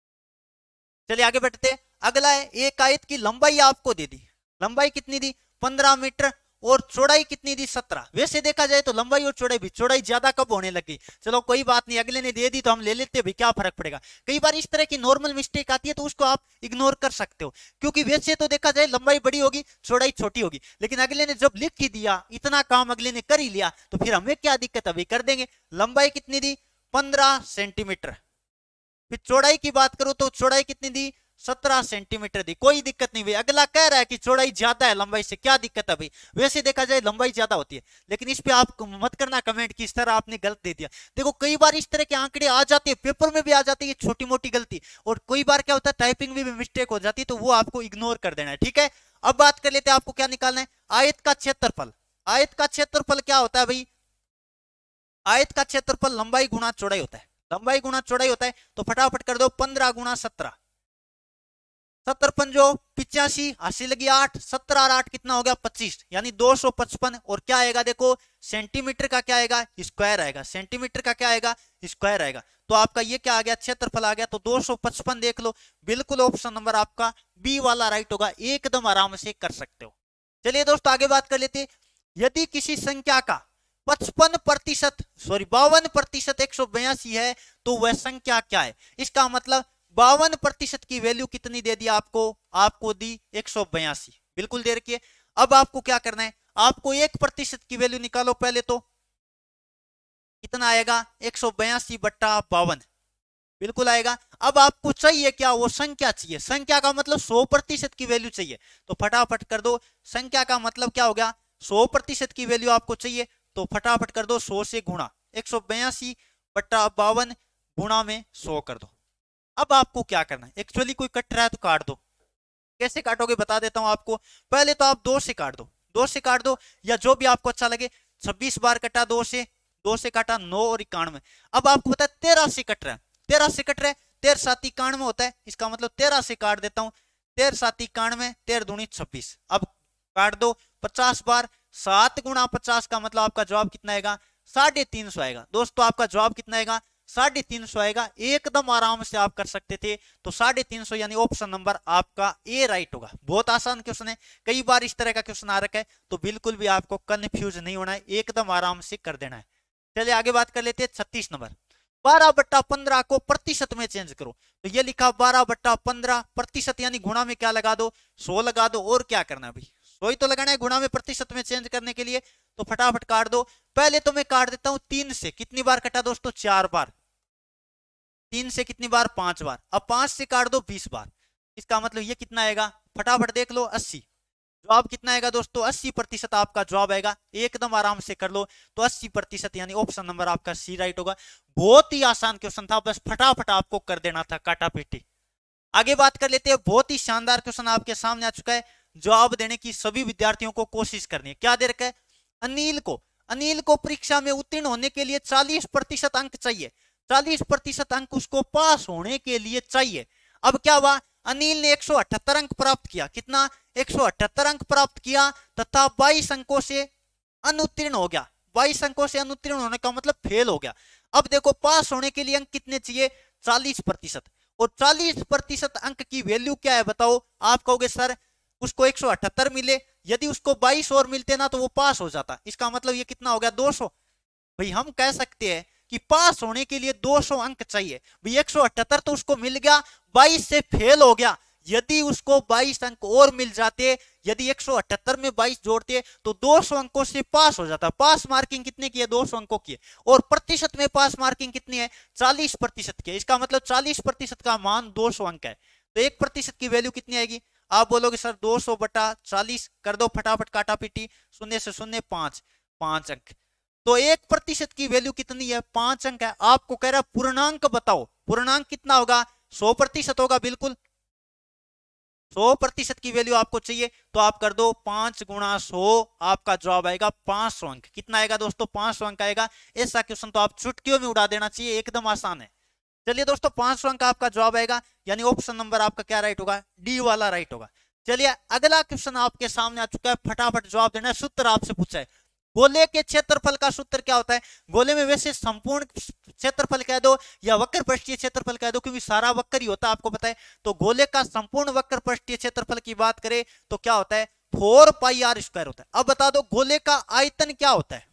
चलिए आगे बढ़ते। अगला है, एक आयत की लंबाई आपको दे दी, लंबाई कितनी दी, पंद्रह मीटर, और चौड़ाई कितनी दी, सत्रह। वैसे देखा जाए तो लंबाई और चौड़ाई भी, चौड़ाई ज्यादा कब होने लगी, चलो कोई बात नहीं, अगले ने दे दी तो हम ले लेते भाई, क्या फर्क पड़ेगा। कई बार इस तरह की नॉर्मल मिस्टेक आती है, तो उसको आप इग्नोर कर सकते हो, क्योंकि वैसे तो देखा जाए लंबाई बड़ी होगी, चौड़ाई छोटी होगी, लेकिन अगले ने जब लिख ही दिया, इतना काम अगले ने कर ही लिया, तो फिर हमें क्या दिक्कत है भाई, कर देंगे। लंबाई कितनी दी, पंद्रह सेंटीमीटर। फिर चौड़ाई की बात करो तो चौड़ाई कितनी दी, सत्रह सेंटीमीटर दी। कोई दिक्कत नहीं भाई, अगला कह रहा है कि चौड़ाई ज्यादा है लंबाई से, क्या दिक्कत है भाई। वैसे देखा जाए लंबाई ज्यादा होती है, लेकिन इस पे आप मत करना कमेंट कि इस तरह आपने गलत दे दिया। देखो कई बार इस तरह के आंकड़े आ जाते हैं, पेपर में भी आ जाती है छोटी मोटी गलती, और कोई बार क्या होता है टाइपिंग में भी मिस्टेक हो जाती है, तो वो आपको इग्नोर कर देना है, ठीक है। अब बात कर लेते हैं, आपको क्या निकालना है, आयत का क्षेत्रफल। आयत का क्षेत्रफल क्या होता है भाई, आयत का क्षेत्रफल लंबाई गुणा चौड़ाई होता है, लंबाई गुणा चौड़ाई होता है। तो फटाफट कर दो, पंद्रह गुणा सत्रह, सत्तर पंजो पिचासी, अस्सी लगी आठ, सत्रह और आठ कितना हो गया, पच्चीस, यानी दो सौ पचपन। और क्या आएगा देखो, सेंटीमीटर का क्या आएगा, स्क्वायर आएगा, सेंटीमीटर का क्या आएगा, स्क्वायर आएगा। तो आपका ये क्या आ गया, क्षेत्रफल आ गया। तो दो सौ पचपन देख लो, बिल्कुल ऑप्शन नंबर आपका बी वाला राइट होगा, एकदम आराम से कर सकते हो। चलिए दोस्तों आगे बात कर लेते। यदि किसी संख्या का पचपन प्रतिशत सॉरी बावन प्रतिशत एक सौ बयासी है, तो वह संख्या क्या है। इसका मतलब बावन प्रतिशत की वैल्यू कितनी दे दी आपको, आपको दी एक सौ बयासी, बिल्कुल दे रखी है। अब आपको क्या करना है, आपको एक प्रतिशत की वैल्यू निकालो पहले, तो कितना आएगा, एक सौ बयासी बट्टा बावन, बिल्कुल आएगा। अब आपको चाहिए क्या, वो संख्या चाहिए, संख्या का मतलब सौ प्रतिशत की वैल्यू चाहिए, तो फटाफट कर दो। संख्या का मतलब क्या हो गया, सौ प्रतिशत की वैल्यू आपको चाहिए, तो फटाफट कर दो सौ से गुणा, एक सौ बयासी बट्टा बावन गुणा में सौ कर दो। अब आपको क्या करना है, एक्चुअली कोई कट रहा है तो काट दो। कैसे काटोगे बता देता हूं आपको। पहले तो आप दो से काट दो, दो से काट दो, या जो भी आपको अच्छा लगे। छब्बीस बार कटा दो से, दो से काटा नौ और इक्यानवे। अब आपको पता है तेरह से कट रहा है, तेरह से कट रहा है, तेरह सात इक्यानवे होता है, इसका मतलब तेरह से काट देता हूं। तेरह सात इक्यानवे, तेरह दूनी छब्बीस। अब काट दो पचास बार, सात गुणा पचास का मतलब आपका जवाब कितना आएगा, साढ़े तीन सौ आएगा। दोस्तों आपका जवाब कितना आएगा, साढ़े तीन सौ आएगा। एकदम आराम से आप कर सकते थे, तो साढ़े तीन सौ यानी ऑप्शन नंबर आपका ए राइट होगा। बहुत आसान क्वेश्चन है, कई बार इस तरह का क्वेश्चन आ रखा है, तो बिल्कुल भी आपको कंफ्यूज नहीं होना है, एकदम आराम से कर देना है। चलिए आगे बात कर लेते हैं छत्तीस नंबर। बारह बट्टा पंद्रह को प्रतिशत में चेंज करो, तो ये लिखा बारह बट्टा पंद्रह प्रतिशत यानी गुणा में क्या लगा दो, सौ लगा दो। और क्या करना है भाई, सौ ही तो लगाना है गुणा में प्रतिशत में चेंज करने के लिए, तो फटाफट काट दो। पहले तो मैं काट देता हूं तीन से, कितनी बार कटा दोस्तों, चार बार। तीन से कितनी बार, पांच बार। अब पांच से काट दो बीस बार, इसका मतलब ये कितना आएगा, फटाफट देख लो, अस्सी। जवाब कितना आएगा दोस्तों, अस्सी प्रतिशत आपका जवाब आएगा। एकदम आराम से कर लो, तो अस्सी प्रतिशत यानी ऑप्शन नंबर आपका सी राइट होगा। बहुत ही आसान क्वेश्चन था, बस फटाफट आपको कर देना था, काटा पीटी। आगे बात कर लेते हैं, बहुत ही शानदार क्वेश्चन आपके सामने आ चुका है। जवाब देने की सभी विद्यार्थियों को कोशिश करनी है। क्या दे रखा है, अनिल को अनिल को परीक्षा में उत्तीर्ण होने के लिए चालीस प्रतिशत अंक चाहिए, चालीस प्रतिशत अंक उसको पास होने के लिए चाहिए। अब क्या हुआ, अनिल ने एक सौ अठहत्तर अंक प्राप्त किया, कितना, एक सौ अठहत्तर अंक प्राप्त किया, तथा बाईस अंकों से अनुत्तीर्ण हो गया। बाईस अंकों से अनुत्तीर्ण होने का मतलब फेल हो गया। अब देखो पास होने के लिए अंक कितने चाहिए, चालीस प्रतिशत, और चालीस प्रतिशत अंक की वैल्यू क्या है बताओ। आप कहोगे सर उसको एक सौ अठहत्तर मिले, यदि उसको बाईस और मिलते ना तो वो पास हो जाता, इसका मतलब ये कितना हो गया, दो सौ। भाई हम कह सकते हैं कि पास होने के लिए दो सौ अंक चाहिए, भाई एक सौ अठहत्तर तो उसको मिल गया, बाईस से फेल हो गया। यदि उसको बाईस अंक और मिल जाते, यदि एक सौ अठहत्तर में बाईस जोड़ते तो दो सौ अंकों से पास हो जाता। पास मार्किंग कितने की है, दो सौ अंकों की है, और प्रतिशत में पास मार्किंग कितनी है, चालीस प्रतिशत की है। इसका मतलब चालीस प्रतिशत का मान दो सौ अंक है, तो एक प्रतिशत की वैल्यू कितनी आएगी। आप बोलोगे सर दो सौ बटा चालीस कर दो, फटाफट काटा पीटी, शून्य से शून्य पांच, पांच अंक। तो एक प्रतिशत की वैल्यू कितनी है, पांच अंक है। आपको कह रहा है पूर्णांक बताओ, पूर्णांक कितना होगा, सौ प्रतिशत होगा, बिल्कुल सौ प्रतिशत की वैल्यू आपको चाहिए, तो आप कर दो पांच गुणा सौ, आपका जवाब आएगा पांच सौ अंक। कितना आएगा दोस्तों, पांच सौ अंक आएगा। ऐसा क्वेश्चन तो आप चुटकियों में उड़ा देना चाहिए, एकदम आसान है। चलिए दोस्तों पांच सौ अंक आपका जवाब आएगा, यानी ऑप्शन नंबर आपका क्या राइट होगा, डी वाला राइट होगा। चलिए अगला क्वेश्चन आपके सामने आ चुका है, फटाफट जवाब देना है। सूत्र आपसे पूछा है, गोले के क्षेत्रफल का सूत्र क्या होता है। गोले में वैसे संपूर्ण क्षेत्रफल कह दो या वक्र पृष्ठीय क्षेत्रफल कह दो, क्योंकि सारा वक्र ही होता है, आपको पता है। तो गोले का संपूर्ण वक्र पृष्ठीय क्षेत्रफल की बात करें तो क्या होता है, फोर पाई आर स्क्वायर होता है। अब बता दो गोले का आयतन क्या होता है,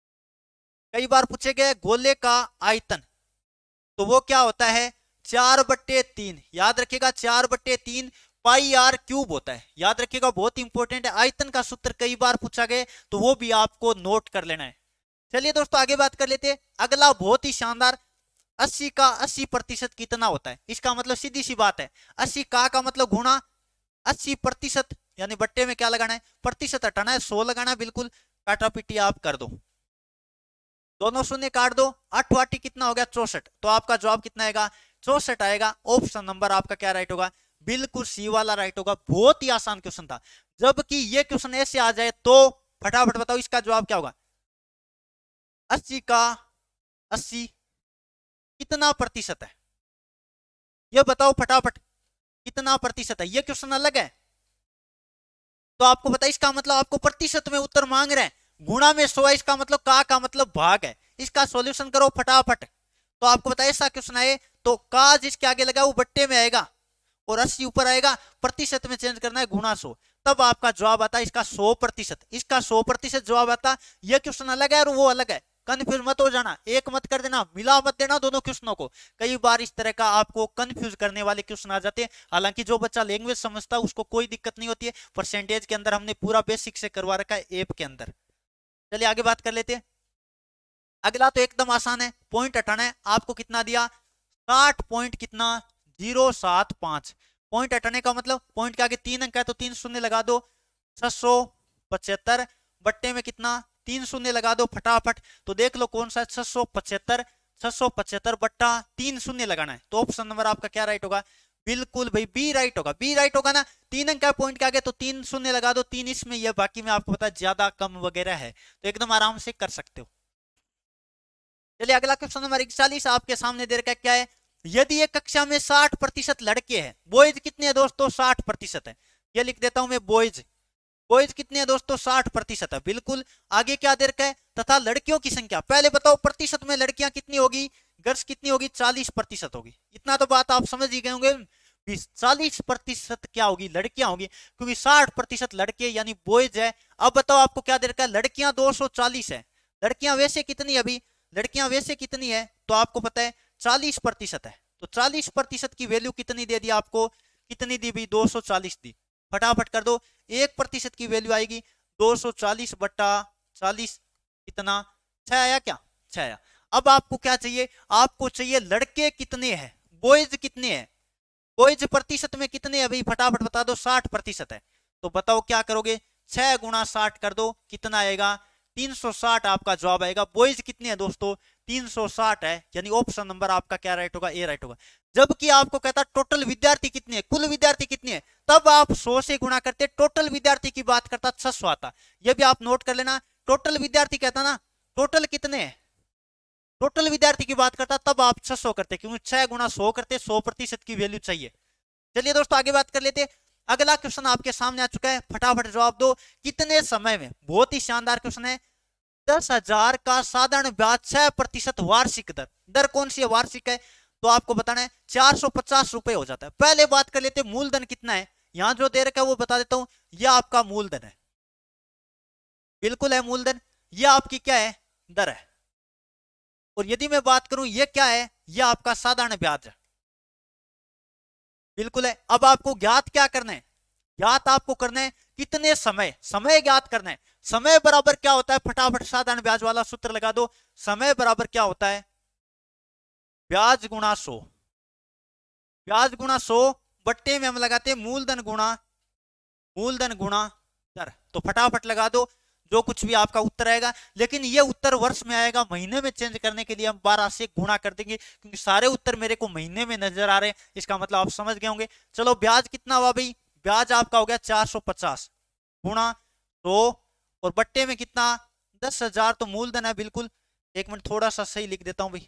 कई बार पूछे गए गोले का आयतन, तो वो क्या होता है, चार बट्टे तीन। याद रखिएगा चार बट्टे तीन पाई आर क्यूब होता है, याद रखिएगा, बहुत इंपॉर्टेंट है। आयतन का सूत्र कई बार पूछा गया, तो वो भी आपको नोट कर लेना है। चलिए दोस्तों आगे बात कर लेते हैं। अगला बहुत ही शानदार, अस्सी का अस्सी प्रतिशत कितना होता है। इसका मतलब सीधी सी बात है, अस्सी का का मतलब गुणा अस्सी प्रतिशत, यानी बट्टे में क्या लगाना है, प्रतिशत हटाना है, सौ लगाना है, बिल्कुल काटा पीटी आप कर दो, दोनों शून्य काट दो, आठ वाटी कितना हो गया, चौसठ। तो आपका जवाब कितना आएगा, चौसठ आएगा। ऑप्शन नंबर आपका क्या राइट होगा, बिल्कुल सी वाला राइट होगा। बहुत ही आसान क्वेश्चन था, जबकि ये क्वेश्चन ऐसे आ जाए तो फटाफट बताओ इसका जवाब क्या होगा। अस्सी का अस्सी कितना प्रतिशत है, ये बताओ फटाफट, कितना प्रतिशत है। ये क्वेश्चन अलग है, तो आपको पता है इसका मतलब आपको प्रतिशत में उत्तर मांग रहे हैं, गुणा में सौ है, इसका मतलब का का मतलब भाग है। इसका सॉल्यूशन करो फटाफट, तो आपको पता है ऐसा क्वेश्चन आए तो का जिसके आगे लगा वो बट्टे में आएगा और अस्सी ऊपर आएगा, प्रतिशत में चेंज करना है, गुणा सौ, तब आपका जवाब आता है इसका सौ प्रतिशत। इसका सौ प्रतिशत जवाब आता, यह क्वेश्चन अलग है और वो अलग है। कंफ्यूज मत हो जाना, एक मत कर देना, मिला मत देना दोनों क्वेश्चनों को। कई बार इस तरह का आपको कंफ्यूज करने वाले क्वेश्चन आ जाते हैं। हालांकि जो बच्चा लैंग्वेज समझता है उसको कोई दिक्कत नहीं होती है, परसेंटेज के अंदर हमने पूरा बेसिक से करवा रखा है ऐप के अंदर। चलिए आगे बात कर लेते हैं। अगला तो एकदम आसान है, पॉइंट हटाना है। आपको कितना दिया, साठ पॉइंट कितना, जीरो सात पांच। पॉइंट हटाने का मतलब पॉइंट के आगे तीन अंक है तो तीन शून्य लगा दो, छह सौ पचहत्तर बट्टे में कितना, तीन शून्य लगा दो फटाफट। तो देख लो कौन सा, छह सौ पचहत्तर, छह सौ पचहत्तर बट्टा तीन शून्य लगाना है। तो ऑप्शन नंबर आपका क्या राइट होगा, बिल्कुल भाई बी राइट होगा, बी राइट होगा ना। तीन अंक का पॉइंट के आगे तो तीन शून्य लगा दो, तीन इसमें ये बाकी में आपको पता है ज्यादा कम वगैरह है, तो एकदम आराम से कर सकते हो। चलिए अगला क्वेश्चन नंबर इकतालीस आपके सामने दे रखा है, क्या है, यदि एक कक्षा में साठ प्रतिशत लड़के हैं, बॉयज कितने हैं दोस्तों, साठ प्रतिशत है। ये लिख देता हूं मैं बॉयज, बॉयज कितने हैं दोस्तों, साठ प्रतिशत है बिल्कुल। आगे क्या दे रखा है, तथा लड़कियों की संख्या, पहले बताओ प्रतिशत में लड़कियां कितनी होगी, गर्ल्स कितनी होगी, चालीस प्रतिशत होगी। इतना तो बात आप समझ ही गए होंगे, चालीस प्रतिशत क्या होगी, लड़कियां होगी, क्योंकि साठ प्रतिशत लड़के यानी बॉयज है। अब बताओ आपको क्या दे रखा है, लड़कियां दो सौ चालीस है, लड़कियां वैसे कितनी अभी, लड़कियां वैसे कितनी है, तो आपको पता है चालीस प्रतिशत है। तो चालीस प्रतिशत की वैल्यू कितनी दे दी आपको, कितनी दी भी, दो सौ चालीस दी। फटाफट कर दो, एक प्रतिशत की वैल्यू आएगी दो सौ चालीस बट्टा चालीस, कितना, छह आया क्या, छह आया। अब आपको क्या चाहिए, आपको चाहिए लड़के कितने हैं, बॉयज कितने हैं, बॉयज प्रतिशत में कितने हैं भाई, फटाफट बता दो, साठ प्रतिशत है। तो बताओ क्या करोगे, छह गुना साठ कर दो, कितना आएगा, तीन सौ साठ आपका जवाब आएगा। बॉयज कितने हैं दोस्तों, तीन सौ साठ है, यानी ऑप्शन नंबर आपका क्या राइट होगा, ए राइट होगा। जबकि आपको कहता टोटल विद्यार्थी कितने हैं, कुल विद्यार्थी कितने हैं, तब आप सौ से गुणा करते, टोटल विद्यार्थी की बात करता छह सौ आता। यह भी आप नोट कर लेना, टोटल विद्यार्थी कहता ना, टोटल कितने हैं, टोटल विद्यार्थी की बात करता तब आप छह सौ करते, क्योंकि छह गुना सौ करते, सौ प्रतिशत की वैल्यू चाहिए। चलिए दोस्तों आगे बात कर लेते। अगला क्वेश्चन आपके सामने आ चुका है, फटाफट जवाब दो, कितने समय में, बहुत ही शानदार क्वेश्चन है, दस हजार का साधारण ब्याज छह प्रतिशत वार्षिक दर, दर कौन सी है, वार्षिक है, तो आपको बताना है चार सौ पचास रुपए हो जाता है। पहले बात कर लेते मूलधन कितना है, यहां जो दे रखा है वो बता देता हूं, यह आपका मूलधन है, बिल्कुल है मूलधन, यह आपकी क्या है, दर है। और यदि मैं बात करूं ये क्या है, यह आपका साधारण ब्याज है, बिल्कुल है। अब आपको ज्ञात क्या करना है, ज्ञात आपको करना है कितने समय, समय ज्ञात करना है। समय बराबर क्या होता है, फटाफट साधारण ब्याज वाला सूत्र लगा दो, समय बराबर क्या होता है, ब्याज गुणा सौ, ब्याज गुणा सौ बट्टे में हम लगाते हैं मूलधन गुणा, मूलधन गुणा दर। तो फटाफट लगा दो जो कुछ भी आपका उत्तर आएगा, लेकिन ये उत्तर वर्ष में आएगा, महीने में चेंज करने के लिए हम बारह से गुणा कर देंगे, क्योंकि सारे उत्तर मेरे को महीने में नजर आ रहे हैं, इसका मतलब आप समझ गए होंगे। चलो ब्याज कितना हुआ भाई, ब्याज आपका हो गया चार सौ पचास गुणा सौ, और बट्टे में कितना, दस हजार, तो मूलधन है बिल्कुल। एक मिनट थोड़ा सा सही लिख देता हूं भाई।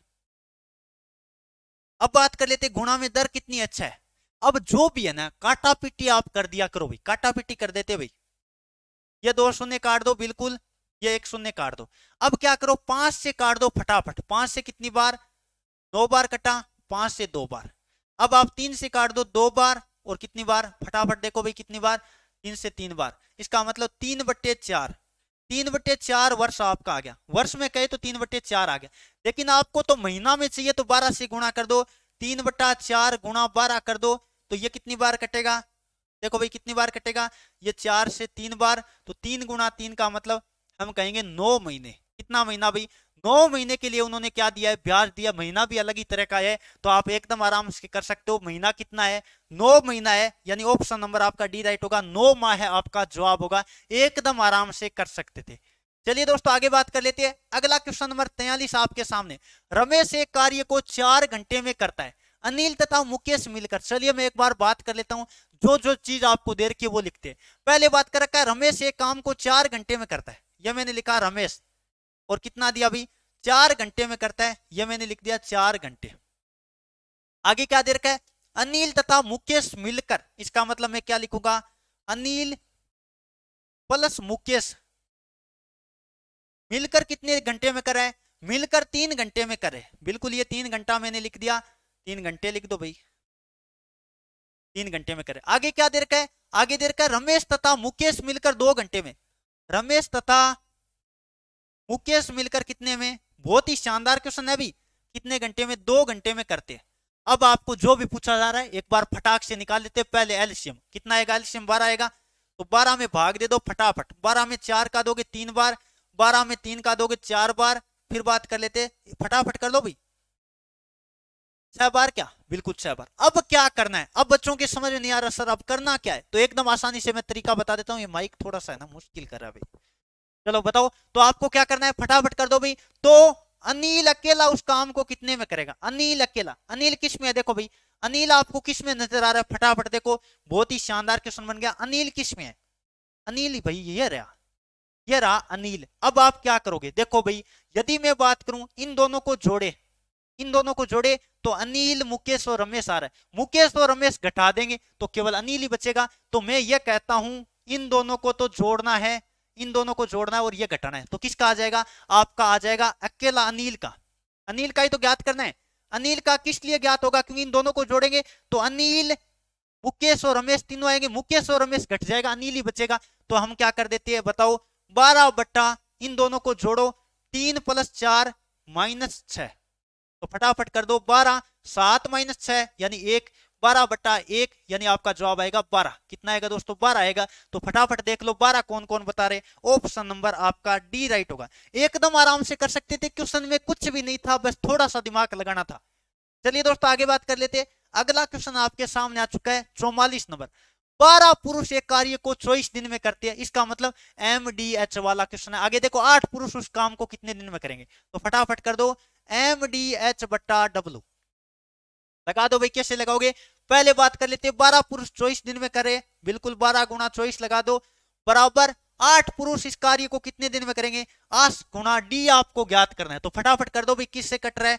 अब बात कर लेते गुणा में दर कितनी, अच्छा है। अब जो भी है ना, काटा पिट्टी आप कर दिया करो भाई, काटा पिट्टी कर देते भाई, ये दो शून्य काट दो बिल्कुल, ये एक शून्य काट दो। अब क्या करो, पांच से काट दो फटाफट, पांच से कितनी बार, दो बार कटा, पांच से दो बार। अब आप तीन से काट दो, दो बार, और कितनी बार, फटाफट देखो भाई कितनी बार, तीन से तीन बार, इसका मतलब तीन बट्टे चार, तीन बट्टे चार वर्ष आपका आ गया, वर्ष में कहे तो तीन बट्टे चार आ गया। लेकिन आपको तो महीना में चाहिए, तो बारह से गुणा कर दो, तीन बट्टा चार गुणा बारह कर दो, तो ये कितनी बार कटेगा, देखो भाई कितनी बार कटेगा, ये चार से तीन बार, तो तीन गुणा तीन का मतलब हम कहेंगे नौ महीने। कितना महीना भाई, नौ महीने के लिए उन्होंने क्या दिया है, ब्याज दिया। महीना भी अलग ही तरह का है, तो आप एकदम आराम से कर सकते हो। महीना कितना है, नौ महीना है, यानी ऑप्शन नंबर आपका डी राइट होगा, नौ माह है आपका जवाब होगा, एकदम आराम से कर सकते थे। चलिए दोस्तों आगे बात कर लेते हैं। अगला क्वेश्चन नंबर तैंतालीस आपके सामने, रमेश एक कार्य को चार घंटे में करता है, अनिल तथा मुकेश मिलकर। चलिए मैं एक बार बात कर लेता हूं, जो जो चीज आपको दे रखी है वो लिखते हैं। पहले बात कर रखा है रमेश एक काम को चार घंटे में करता है, यह मैंने लिखा रमेश, और कितना दिया अभी, चार घंटे में करता है, यह मैंने लिख दिया चार घंटे। आगे क्या दे रखा है, अनिल तथा मुकेश मिलकर, इसका मतलब मैं क्या लिखूंगा, अनिल प्लस मुकेश मिलकर कितने घंटे में करे, मिलकर तीन घंटे में करे, बिल्कुल ये तीन घंटा मैंने लिख दिया, तीन घंटे लिख दो भाई, तीन घंटे में करे। आगे क्या दे रखा है, आगे दे रखा है रमेश तथा मुकेश मिलकर दो घंटे में, रमेश तथा मुकेश मिलकर कितने में, बहुत ही शानदार क्वेश्चन है। अभी कितने घंटे में, दो घंटे में करते हैं। अब आपको जो भी पूछा जा रहा है एक बार फटाक से निकाल लेते हैं। पहले एलसीएम कितना आएगा, एलसीएम बारह आएगा, तो बारह में भाग दे दो फटाफट। बारह में चार का दोगे तीन बार, बारह में तीन का दोगे चार बार, फिर बात कर लेते, फटाफट कर लो भाई, छह बार क्या, बिल्कुल छह बार। अब क्या करना है, अब बच्चों के समझ में नहीं आ रहा सर अब करना क्या है, तो एकदम आसानी से मैं तरीका बता देता हूँ। ये माइक थोड़ा सा है ना मुश्किल कर रहा है भाई, चलो बताओ। तो आपको क्या करना है, फटाफट कर दो भाई। तो अनिल अकेला उस काम को कितने में करेगा, अनिल अकेला, अनिल किस में है, देखो भाई अनिल आपको किस में नजर आ रहा है, फटाफट देखो, बहुत ही शानदार क्वेश्चन बन गया। अनिल किस में है, अनिल भाई ये रहा, ये रहा अनिल। अब आप क्या करोगे, देखो भाई यदि मैं बात करूं इन दोनों को जोड़े, इन दोनों को जोड़े तो अनिल मुकेश और रमेश आ रहा है, मुकेश और रमेश घटा देंगे तो केवल अनिल ही बचेगा। तो मैं ये कहता हूं इन दोनों को तो जोड़ना है, इन दोनों को जोड़ना है और ये घटाना है, तो किसका आ जाएगा, आपका आ जाएगा अकेला अनिल का। अनिल का ही तो ज्ञात करना है। अनिल का किस लिए ज्ञात होगा, क्योंकि इन दोनों को जोड़ेंगे तो अनिल मुकेश और रमेश तीनों आएंगे, मुकेश और रमेश घट जाएगा, अनिल ही बचेगा। तो हम क्या कर देते हैं बताओ, बारह बट्टा इन दोनों को जोड़ो, तीन प्लस चार माइनस छह, तो फटाफट कर दो, बारह सात माइनस छह यानी एक, बारह बट्टा एक यानी आपका जवाब आएगा बारह। कितना आएगा दोस्तों, बारह आएगा। तो फटाफट देख लो बारह कौन कौन बता रहे, ऑप्शन नंबर आपका डी राइट होगा। एकदम आराम से कर सकते थे, क्वेश्चन में कुछ भी नहीं था, बस थोड़ा सा दिमाग लगाना था। चलिए दोस्तों आगे बात कर लेते। अगला क्वेश्चन आपके सामने आ चुका है चौवालीस नंबर। बारह पुरुष एक कार्य को चौबीस दिन में करते हैं, इसका मतलब एम डी एच वाला क्वेश्चन है। आगे देखो आठ पुरुष उस काम को कितने दिन में करेंगे, तो फटाफट कर दो एम डी एच बट्टा डब्ल्यू लगा दो भाई। कैसे लगाओगे, पहले बात कर लेते हैं, बारह पुरुष चौबीस दिन में करे, बिल्कुल बारह गुणा चौबीस लगा दो, बराबर आठ पुरुष इस कार्य को कितने दिन में करेंगे, आठ गुणा डी आपको ज्ञात करना है। तो फटाफट कर दो भाई, किससे कट रहा है,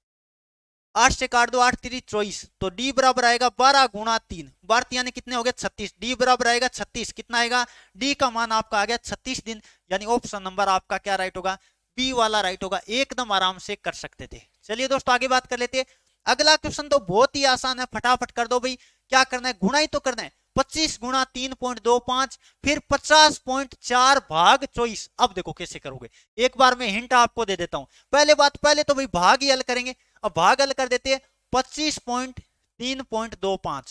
आठ से काट दो, आठ तीन चौबीस, तो डी बराबर आएगा बारह गुणा तीन, बारह यानी कितने हो गए छत्तीस, डी बराबर आएगा छत्तीस। कितना आएगा, डी का मान आपका आ गया छत्तीस दिन, यानी ऑप्शन नंबर आपका क्या राइट होगा, बी वाला राइट होगा। एकदम आराम से कर सकते थे। चलिए दोस्तों आगे बात कर लेते। अगला क्वेश्चन तो बहुत ही आसान है, फटाफट कर दो भाई। क्या करना है, गुणा ही तो करना है, पच्चीस गुणा तीन पॉइंट दो पांच, फिर पचास पॉइंट चार भाग चौबीस। अब देखो कैसे करोगे, एक बार मैं हिंट आपको दे देता हूं। पहले बात, पहले तो भाई भाग ही हल करेंगे। अब भाग हल कर देते हैं, पच्चीस पॉइंट तीन पॉइंट दो पांच,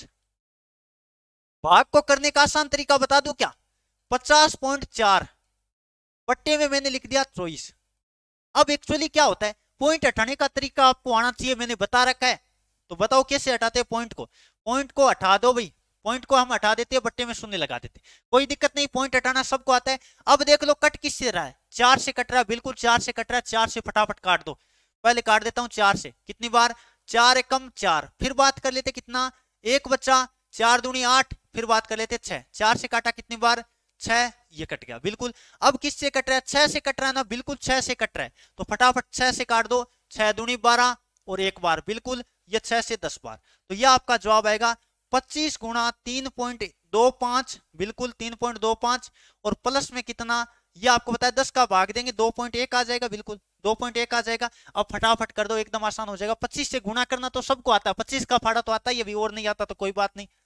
भाग को करने का आसान तरीका बता दूं क्या, पचास पॉइंट चार बट्टे में मैंने लिख दिया चौबीस। अब एक्चुअली क्या होता है, पॉइंट हटाने का तरीका आपको आना चाहिए, मैंने बता रखा है। तो बताओ कैसे हटाते हैं पॉइंट को, पॉइंट को हटा दो भाई, पॉइंट को हम हटा देते हैं, बट्टे में शून्य लगा देते, कोई दिक्कत नहीं, पॉइंट हटाना सबको आता है। अब देख लो कट किससे रहा है, चार से कट रहा है, बिल्कुल चार से कट रहा है, चार से फटाफट काट दो। पहले काट देता हूं चार से, कितनी बार, चार एकम चार, फिर बात कर लेते कितना, एक बच्चा, चार दूनी आठ, फिर बात कर लेते छह, चार से काटा कितनी बार, छह, ये कट गया बिल्कुल। अब किससे कट रहा है, छह से कट रहा है ना, बिल्कुल छह से कट रहा है, तो फटाफट छह से काट दो, छह दूनी बारह और एक बार, बिल्कुल ये छह से दस बार। तो ये आपका जवाब आएगा पच्चीस गुणा तीन पॉइंट दो पांच, बिल्कुल तीन पॉइंट दो पांच, और प्लस में कितना, ये आपको बताया दस का भाग देंगे, दो पॉइंट एक आ जाएगा, बिल्कुल दो पॉइंट एक आ जाएगा। अब फटाफट कर दो, एकदम आसान हो जाएगा। पच्चीस से गुणा करना तो सबको आता है, पच्चीस का फाड़ा तो आता ही, अभी और नहीं आता तो कोई बात नहीं,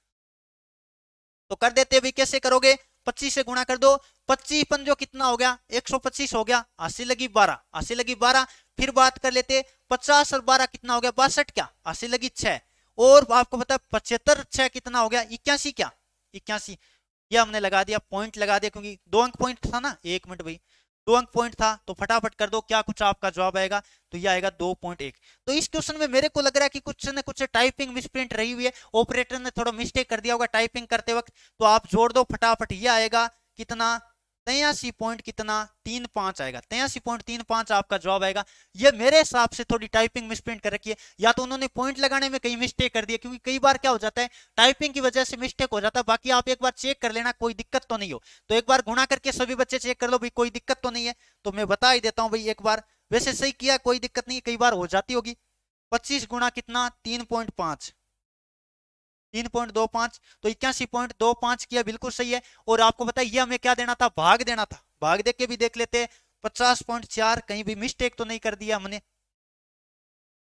तो कर देते हैं। कैसे करोगे, पच्चीस से गुणा कर दो, पच्चीस पंजो कितना हो गया, एक सौ पच्चीस हो गया, अस्सी लगी बारह, अस्सी लगी बारह, फिर बात कर लेते पचास और बारह कितना हो गया, बासठ, क्या अस्सी लगी छह, और आपको पता है पचहत्तर छह कितना हो गया, इक्यासी, क्या इक्यासी, ये हमने लगा दिया, पॉइंट लगा दिया, क्योंकि दो अंक पॉइंट था ना, एक मिनट भाई, दो अंक पॉइंट था, तो फटाफट कर दो, क्या कुछ आपका जवाब आएगा, तो ये आएगा दो पॉइंट एक। तो इस क्वेश्चन में मेरे को लग रहा है कि कुछ न कुछ टाइपिंग मिसप्रिंट रही हुई है, ऑपरेटर ने थोड़ा मिस्टेक कर दिया होगा टाइपिंग करते वक्त। तो आप जोड़ दो फटाफट, ये आएगा कितना, तिरासी पॉइंट कितना, तीन पांच आएगा, तिरासी पॉइंट तीन पांच आपका जवाब आएगा। ये मेरे हिसाब से थोड़ी टाइपिंग मिसप्रिंट कर रखी है, या तो उन्होंने पॉइंट लगाने में कहीं मिस्टेक कर दिया, क्योंकि कई बार क्या हो जाता है टाइपिंग की वजह से मिस्टेक हो जाता है। बाकी आप एक बार चेक कर लेना, कोई दिक्कत तो नहीं हो, तो एक बार गुणा करके सभी बच्चे चेक कर लो भाई, कोई दिक्कत तो नहीं है। तो मैं बता ही देता हूं भाई एक बार, वैसे सही किया, कोई दिक्कत नहीं, कई बार हो जाती होगी। पच्चीस गुणा कितना, तीन पॉइंट पांच, तीन पॉइंट दो पांच, तो इक्यासी पॉइंट दो पांच किया, बिल्कुल सही है। और आपको पता है ये हमें क्या देना था, भाग देना था, भाग दे के भी देख लेते, पचास पॉइंट चार, कहीं भी मिस्टेक तो नहीं कर दिया हमने।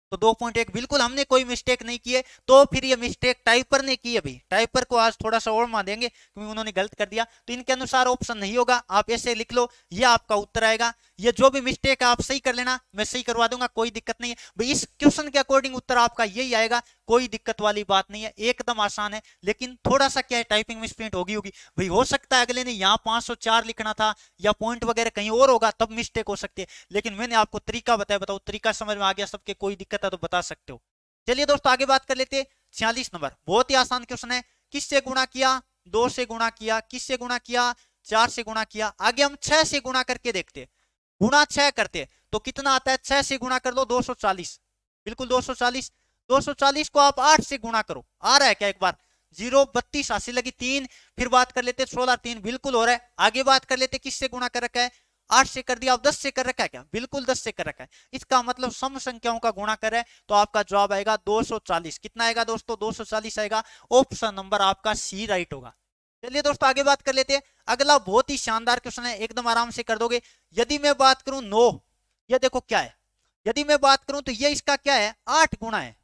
तो दो पॉइंट एक बिल्कुल हमने कोई मिस्टेक नहीं की है। तो फिर ये मिस्टेक टाइपर ने की। अभी टाइपर को आज थोड़ा सा और मान देंगे क्योंकि उन्होंने गलत कर दिया, तो इनके अनुसार ऑप्शन नहीं होगा। आप ऐसे लिख लो, ये आपका उत्तर आएगा। ये जो भी मिस्टेक है आप सही कर लेना, मैं सही करवा दूंगा, कोई दिक्कत नहीं है भाई। इस क्वेश्चन के अकॉर्डिंग उत्तर आपका यही आएगा, कोई दिक्कत वाली बात नहीं है, एकदम आसान है। लेकिन थोड़ा सा क्या है, टाइपिंग मिसप्रिंट होगी होगी भाई। हो सकता है अगले ने यहाँ पांच सौ चार लिखना था या पॉइंट वगैरह कहीं और होगा, तब मिस्टेक हो सकती है। लेकिन मैंने आपको तरीका बताया, बताओ तरीका समझ में आ गया सबके? कोई दिक्कत है तो बता सकते हो। चलिए दोस्तों आगे बात कर लेते। छियालीस नंबर बहुत ही आसान क्वेश्चन है। किससे गुणा किया? दो से गुणा किया। किससे गुणा किया? चार से गुणा किया। आगे हम छह से गुणा करके देखते। गुणा छह करते तो कितना आता है? छह से गुणा कर लो, दो सौ चालीस। बिल्कुल दो सौ चालीस। दो सौ चालीस को आप आठ से गुणा करो, आ रहा है क्या? एक बार जीरो बत्तीस अस्सी लगी तीन। फिर बात कर लेते सोलह तीन, बिल्कुल हो रहा है। आगे बात कर लेते किससे गुणा कर रखा है? आठ से कर दिया। आप दस से कर रखा है क्या? बिल्कुल दस से कर रखा है। इसका मतलब सम संख्याओं का गुणा कर है, तो आपका जवाब आएगा दो सौ चालीस। कितना आएगा दोस्तों? दो सौ चालीस आएगा। ऑप्शन नंबर आपका सी राइट होगा। चलिए दोस्तों आगे बात कर लेते हैं। अगला बहुत ही शानदार क्वेश्चन है, एकदम आराम से कर दोगे। यदि मैं बात करूं नौ, ये देखो क्या है। यदि मैं बात करूं तो ये इसका क्या है? आठ गुणा है।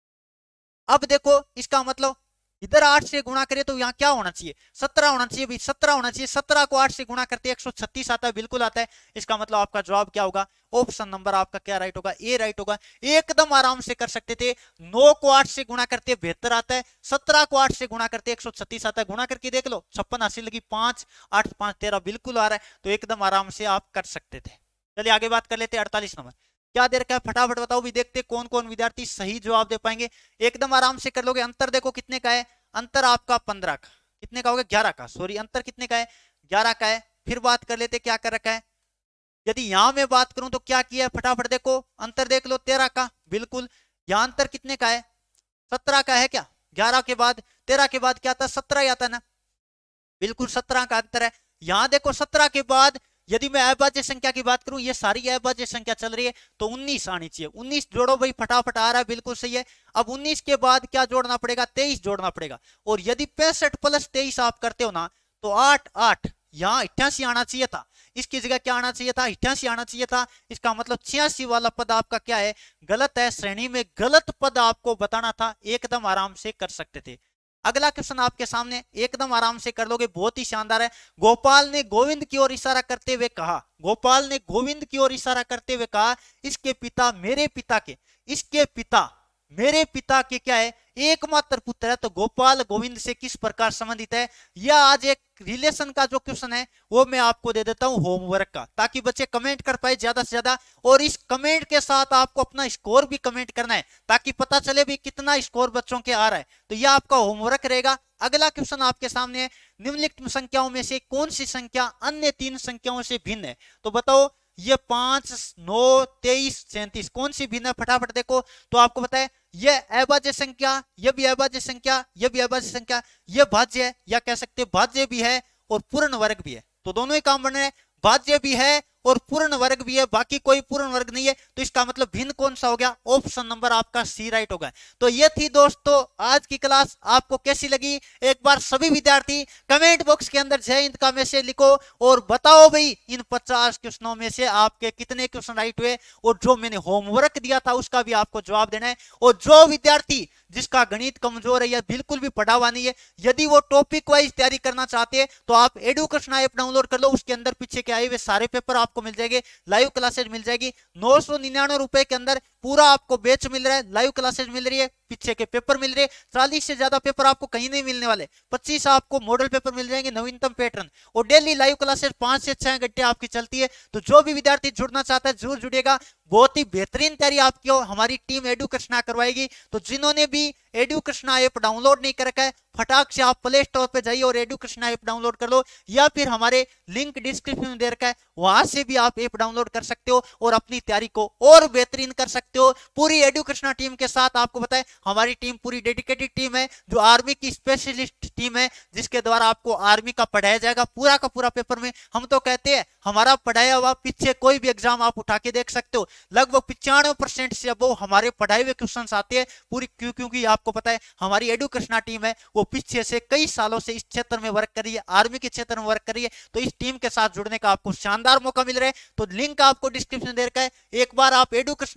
अब देखो इसका मतलब इधर आठ से गुणा करें तो यहाँ क्या होना चाहिए? सत्रह होना चाहिए भाई, सत्रह होना चाहिए। सत्रह को आठ से गुणा करते एक सौ छत्तीस आता है, बिल्कुल आता है। इसका मतलब आपका जवाब क्या होगा? ऑप्शन नंबर आपका क्या राइट होगा? ए राइट होगा। एकदम आराम से कर सकते थे। नौ को आठ से गुणा करते बेहतर आता है, सत्रह को आठ से गुणा करते एक सौ छत्तीस आता है। गुणा करके देख लो, छप्पन अस्सी लगी पांच, आठ पांच तेरह, बिल्कुल आ रहा है। तो एकदम आराम से आप कर सकते थे। चलिए आगे बात कर लेते अड़तालीस नंबर। क्या दे रखा है? फटाफट बताओ भी, देखते कौन कौन विद्यार्थी सही जवाब दे पाएंगे। एकदम आराम से कर लोगे। अंतर देखो कितने का है? अंतर आपका पंद्रह का। कितने का होगा? ग्यारह का। सॉरी, अंतर कितने का है? ग्यारह का है। फिर बात कर लेते क्या कर रखा है। यदि यहां मैं बात करूं तो क्या किया है? फटाफट देखो, अंतर देख लो तेरह का। बिल्कुल। यहां अंतर कितने का है? सत्रह का है क्या? ग्यारह के बाद तेरह के बाद क्या आता? सत्रह ही आता ना। बिल्कुल सत्रह का अंतर है। यहां देखो सत्रह के बाद यदि मैं अभाज्य संख्या की बात करूं, ये सारी अभाज्य संख्या चल रही है, तो उन्नीस आनी चाहिए। उन्नीस जोड़ो भाई, फटाफट आ रहा है, बिल्कुल सही है। अब उन्नीस के बाद क्या जोड़ना पड़ेगा? तेईस जोड़ना पड़ेगा। और यदि पैंसठ प्लस तेईस आप करते हो ना, तो आठ आठ, यहाँ अट्ठासी आना चाहिए था। इसकी जगह क्या आना चाहिए था? अट्ठासी आना चाहिए था। इसका मतलब छियासी वाला पद आपका क्या है? गलत है। श्रेणी में गलत पद आपको बताना था। एकदम आराम से कर सकते थे। अगला क्वेश्चन आपके सामने, एकदम आराम से कर लोगे, बहुत ही शानदार है। गोपाल ने गोविंद की ओर इशारा करते हुए कहा, गोपाल ने गोविंद की ओर इशारा करते हुए कहा, इसके पिता मेरे पिता के, इसके पिता मेरे पिता के क्या है? एकमात्र पुत्र है। तो गोपाल गोविंद से किस प्रकार संबंधित है? यह आज एक रिलेशन का जो क्वेश्चन है वो मैं आपको दे देता हूं होमवर्क का, ताकि बच्चे कमेंट कर पाए ज्यादा से ज्यादा। और इस कमेंट के साथ आपको अपना स्कोर भी कमेंट करना है, ताकि पता चले भी कितना स्कोर बच्चों के आ रहा है। तो यह आपका होमवर्क रहेगा। अगला क्वेश्चन आपके सामने है, निम्नलिखित संख्याओं में से कौन सी संख्या अन्य तीन संख्याओं से भिन्न है? तो बताओ, ये पांच, नौ, तेईस, सैंतीस कौन सी भिन्न है? फटाफट देखो। तो आपको पता है ये अभाज्य संख्या, ये भी अभाज्य संख्या, ये भी अभाज्य संख्या, ये भाज्य है, या कह सकते भाज्य भी है और पूर्ण वर्ग भी है। तो दोनों ही काम बन रहे हैं, भाज्य भी है और पूर्ण वर्ग भी है, बाकी कोई पूर्ण वर्ग नहीं है। तो इसका मतलब भिन्न कौन सा हो गया? ऑप्शन नंबर आपका सी राइट होगा। तो ये थी दोस्तों आज की क्लास। आपको कैसी लगी? एक बार सभी विद्यार्थी कमेंट बॉक्स के अंदर जय हिंद का मैसेज लिखो और बताओ भाई इन पचास क्वेश्चनों में से आपके कितने क्वेश्चन राइट हुए। और जो मैंने होमवर्क दिया था उसका भी आपको जवाब देना है। और जो विद्यार्थी जिसका गणित कमजोर है या बिल्कुल भी पढ़ा हुआ नहीं है, यदि वो टॉपिक वाइज तैयारी करना चाहते हैं तो आप एडुकेशन ऐप डाउनलोड कर लो। उसके अंदर पीछे के आए हुए सारे पेपर आपको मिल जाएंगे, लाइव क्लासेज मिल जाएगी। नौ सौ निन्यानवे रुपए के अंदर पूरा आपको बैच मिल रहा है, लाइव क्लासेज मिल रही है, पीछे के पेपर मिल रहे हैं। चालीस से ज्यादा पेपर आपको कहीं नहीं मिलने वाले। पच्चीस आपको मॉडल पेपर मिल जाएंगे, नवीनतम पैटर्न। और डेली लाइव क्लासेज पांच से छह घंटे आपकी चलती है। तो जो भी विद्यार्थी जुड़ना चाहता है जरूर जुड़ेगा। बहुत ही बेहतरीन तैयारी आपकी हमारी टीम एडुकेशन करवाएगी। तो जिन्होंने भी एडुकेशन ऐप डाउनलोड नहीं कर रखा है, फटाक से आप प्ले स्टोर पे जाइए और एडुकेशन ऐप डाउनलोड कर लो, या फिर हमारे लिंक डिस्क्रिप्शन में दे रखा है, वहां से भी आप ऐप डाउनलोड कर सकते हो और अपनी तैयारी को और बेहतरीन कर सकते हो। पूरी एडुकेशन टीम के साथ आपको बताएं, हमारी टीम पूरी डेडिकेटेड टीम है, जो आर्मी की स्पेशलिस्ट टीम है, जिसके द्वारा आपको आर्मी का पढ़ाया जाएगा पूरा का पूरा पेपर में। हम तो कहते हैं हमारा पढ़ाया हुआ पीछे कोई भी एग्जाम आप उठा के देख सकते हो, लगभग पिचानवे परसेंट से अब हमारे पढ़ाए हुए क्वेश्चन आते हैं पूरी, क्यों क्योंकि आपको पता है हमारी एडुकेशन टीम है वो पीछे से कई सालों से इस क्षेत्र में वर्क कर रही है, आर्मी के क्षेत्र में वर्क कर रही है। तो इस टीम के साथ जुड़ने का आपको शानदार मौका मिल रहा है। तो लिंक आपको डिस्क्रिप्शन दे रखा है, एक बार आप एडुकेशन ऐप डाउनलोड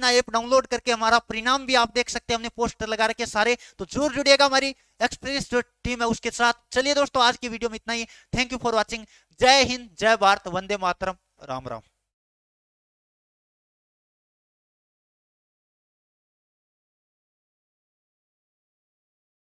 डाउनलोड करके हमारा परिणाम भी आप देख सकते हैं, हमने पोस्टर लगा रखे सारे, तो जरूर जुड़िएगा हमारी एक्सपीरियंस जो टीम है उसके साथ। चलिए दोस्तों आज की वीडियो में इतना ही। Thank you for watching. जय हिंद, जय भारत, वंदे मातरम, राम राम।